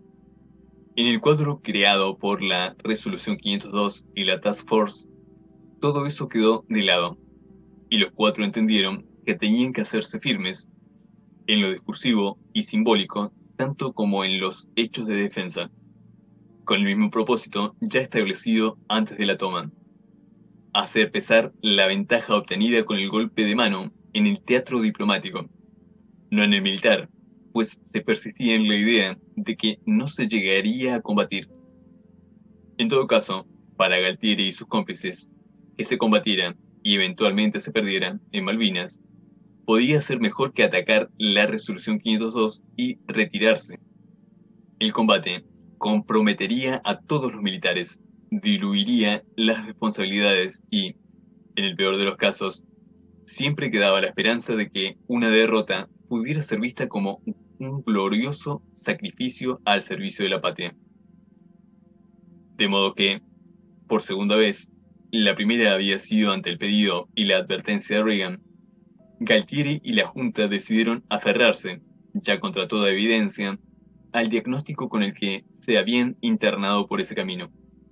En el cuadro creado por la Resolución quinientos dos y la Task Force, todo eso quedó de lado, y los cuatro entendieron que tenían que hacerse firmes en lo discursivo y simbólico, tanto como en los hechos de defensa, con el mismo propósito ya establecido antes de la toma: hacer pesar la ventaja obtenida con el golpe de mano en el teatro diplomático, no en el militar, pues se persistía en la idea de que no se llegaría a combatir. En todo caso, para Galtieri y sus cómplices, que se combatiera y eventualmente se perdiera en Malvinas podía ser mejor que atacar la Resolución quinientos dos y retirarse. El combate comprometería a todos los militares, diluiría las responsabilidades y, en el peor de los casos, siempre quedaba la esperanza de que una derrota pudiera ser vista como un glorioso sacrificio al servicio de la patria. De modo que, por segunda vez, la primera había sido ante el pedido y la advertencia de Reagan, Galtieri y la Junta decidieron aferrarse, ya contra toda evidencia, al diagnóstico con el que se habían internado por ese camino.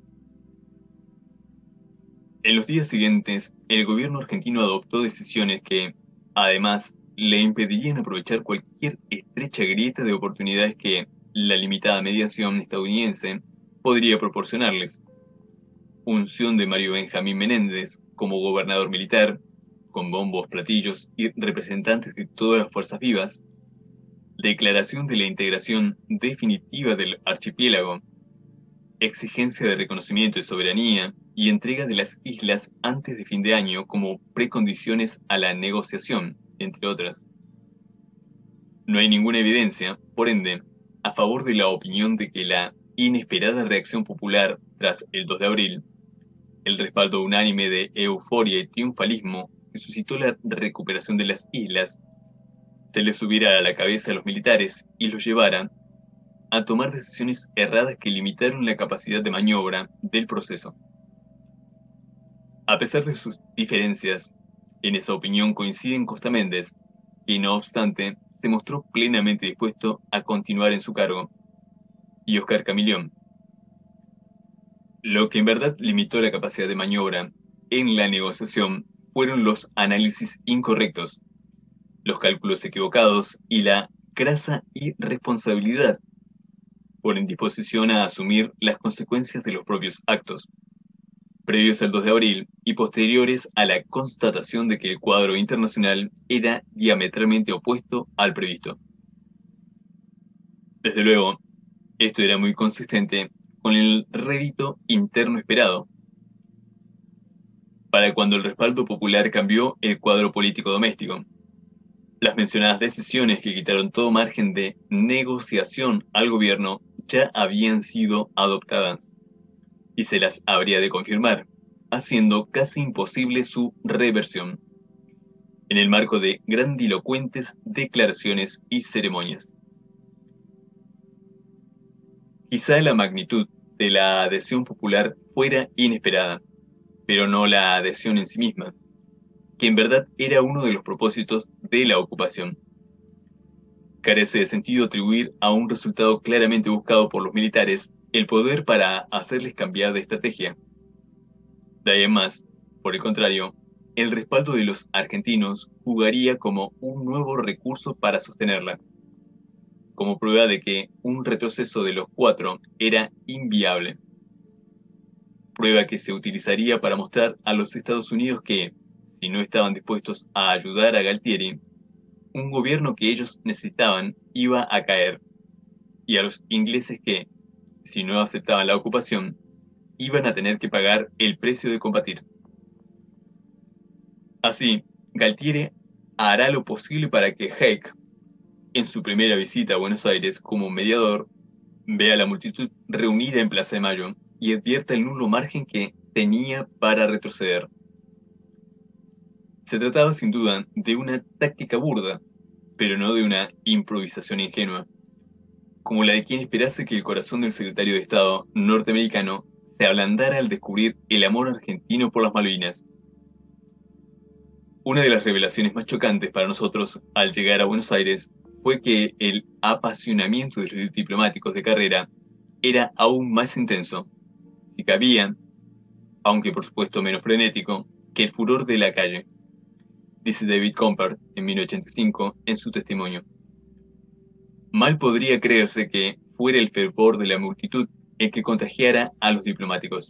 En los días siguientes, el gobierno argentino adoptó decisiones que, además, le impedirían aprovechar cualquier estrecha grieta de oportunidades que la limitada mediación estadounidense podría proporcionarles: unción de Mario Benjamín Menéndez como gobernador militar, con bombos, platillos y representantes de todas las fuerzas vivas; declaración de la integración definitiva del archipiélago; exigencia de reconocimiento de soberanía y entrega de las islas antes de fin de año como precondiciones a la negociación, entre otras. No hay ninguna evidencia, por ende, a favor de la opinión de que la inesperada reacción popular tras el dos de abril, el respaldo unánime de euforia y triunfalismo que suscitó la recuperación de las islas, se les subiera a la cabeza a los militares y los llevara a tomar decisiones erradas que limitaron la capacidad de maniobra del proceso. A pesar de sus diferencias, en esa opinión coinciden Costa Méndez, que no obstante se mostró plenamente dispuesto a continuar en su cargo, y Oscar Camillón. Lo que en verdad limitó la capacidad de maniobra en la negociación fueron los análisis incorrectos, los cálculos equivocados y la crasa irresponsabilidad por indisposición a asumir las consecuencias de los propios actos, previos al dos de abril y posteriores a la constatación de que el cuadro internacional era diametralmente opuesto al previsto. Desde luego, esto era muy consistente con el rédito interno esperado. Para cuando el respaldo popular cambió el cuadro político doméstico, las mencionadas decisiones que quitaron todo margen de negociación al gobierno ya habían sido adoptadas, y se las habría de confirmar, haciendo casi imposible su reversión, en el marco de grandilocuentes declaraciones y ceremonias. Quizá la magnitud de la adhesión popular fuera inesperada, pero no la adhesión en sí misma, que en verdad era uno de los propósitos de la ocupación. Carece de sentido atribuir a un resultado claramente buscado por los militares el poder para hacerles cambiar de estrategia. De ahí en más, por el contrario, el respaldo de los argentinos jugaría como un nuevo recurso para sostenerla, como prueba de que un retroceso de los cuatro era inviable. Prueba que se utilizaría para mostrar a los Estados Unidos que, si no estaban dispuestos a ayudar a Galtieri, un gobierno que ellos necesitaban iba a caer, y a los ingleses que, si no aceptaban la ocupación, iban a tener que pagar el precio de combatir. Así, Galtieri hará lo posible para que Haig, en su primera visita a Buenos Aires como mediador, vea a la multitud reunida en Plaza de Mayo y advierta el nulo margen que tenía para retroceder. Se trataba sin duda de una táctica burda, pero no de una improvisación ingenua, como la de quien esperase que el corazón del secretario de Estado norteamericano se ablandara al descubrir el amor argentino por las Malvinas. Una de las revelaciones más chocantes para nosotros al llegar a Buenos Aires fue que el apasionamiento de los diplomáticos de carrera era aún más intenso, si cabía, aunque por supuesto menos frenético, que el furor de la calle, dice David Compart en mil novecientos ochenta y cinco en su testimonio. Mal podría creerse que fuera el fervor de la multitud el que contagiara a los diplomáticos.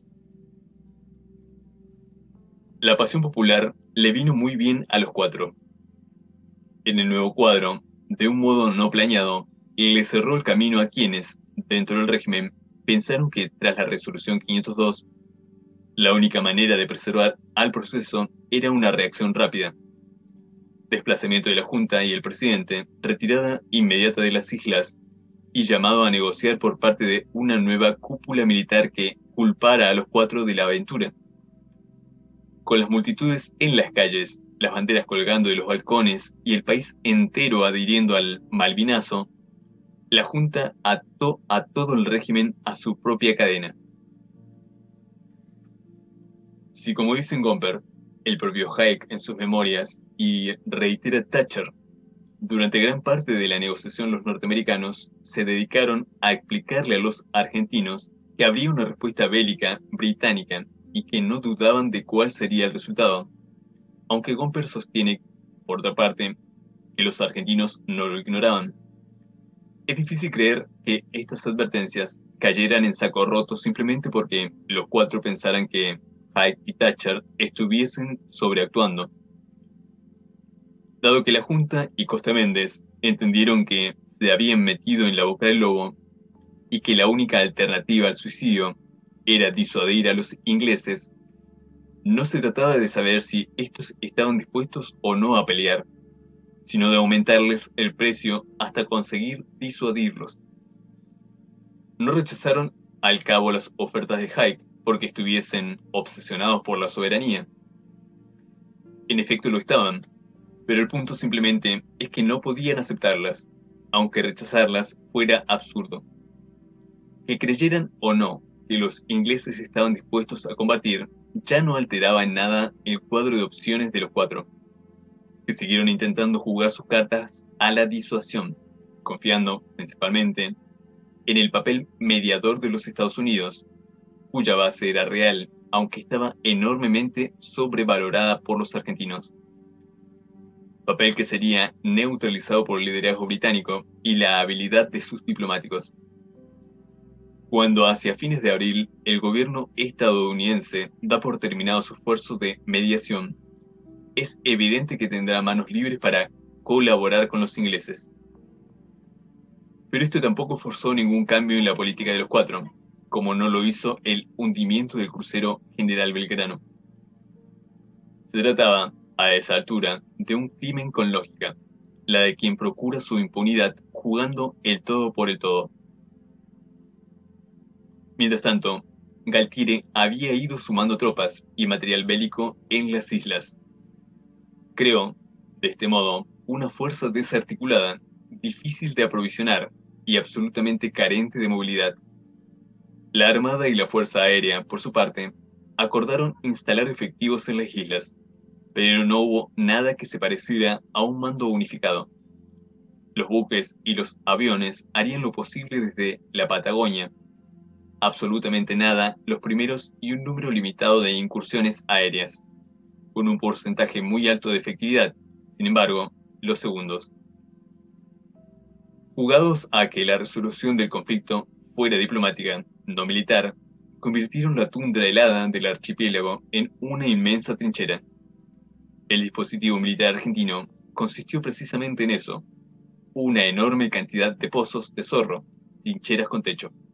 La pasión popular le vino muy bien a los cuatro. En el nuevo cuadro, de un modo no planeado, le cerró el camino a quienes, dentro del régimen, pensaron que tras la resolución quinientos dos, la única manera de preservar al proceso era una reacción rápida. Desplazamiento de la Junta y el presidente, retirada inmediata de las islas y llamado a negociar por parte de una nueva cúpula militar que culpara a los cuatro de la aventura. Con las multitudes en las calles, las banderas colgando de los balcones y el país entero adhiriendo al Malvinazo, la Junta ató a todo el régimen a su propia cadena. Si, como dicen Gomper, el propio Hayek en sus memorias, y reitera Thatcher, durante gran parte de la negociación los norteamericanos se dedicaron a explicarle a los argentinos que habría una respuesta bélica británica y que no dudaban de cuál sería el resultado, aunque Gomper sostiene, por otra parte, que los argentinos no lo ignoraban. Es difícil creer que estas advertencias cayeran en saco roto simplemente porque los cuatro pensaran que Hayek y Thatcher estuviesen sobreactuando. Dado que la Junta y Costa Méndez entendieron que se habían metido en la boca del lobo y que la única alternativa al suicidio era disuadir a los ingleses, no se trataba de saber si estos estaban dispuestos o no a pelear, sino de aumentarles el precio hasta conseguir disuadirlos. No rechazaron al cabo las ofertas de Hayek porque estuviesen obsesionados por la soberanía. En efecto lo estaban, pero el punto simplemente es que no podían aceptarlas, aunque rechazarlas fuera absurdo. Que creyeran o no que los ingleses estaban dispuestos a combatir ya no alteraba en nada el cuadro de opciones de los cuatro, que siguieron intentando jugar sus cartas a la disuasión, confiando principalmente en el papel mediador de los Estados Unidos, cuya base era real, aunque estaba enormemente sobrevalorada por los argentinos. Papel que sería neutralizado por el liderazgo británico y la habilidad de sus diplomáticos. Cuando hacia fines de abril el gobierno estadounidense da por terminado su esfuerzo de mediación, es evidente que tendrá manos libres para colaborar con los ingleses. Pero esto tampoco forzó ningún cambio en la política de los cuatro, como no lo hizo el hundimiento del crucero General Belgrano. Se trataba, a esa altura, de un crimen con lógica, la de quien procura su impunidad jugando el todo por el todo. Mientras tanto, Galtieri había ido sumando tropas y material bélico en las islas. Creó, de este modo, una fuerza desarticulada, difícil de aprovisionar y absolutamente carente de movilidad. La Armada y la Fuerza Aérea, por su parte, acordaron instalar efectivos en las islas, pero no hubo nada que se pareciera a un mando unificado. Los buques y los aviones harían lo posible desde la Patagonia, absolutamente nada los primeros y un número limitado de incursiones aéreas, con un porcentaje muy alto de efectividad, sin embargo, los segundos. Jugados a que la resolución del conflicto fuera diplomática, no militar, convirtieron la tundra helada del archipiélago en una inmensa trinchera. El dispositivo militar argentino consistió precisamente en eso, una enorme cantidad de pozos de zorro, trincheras con techo.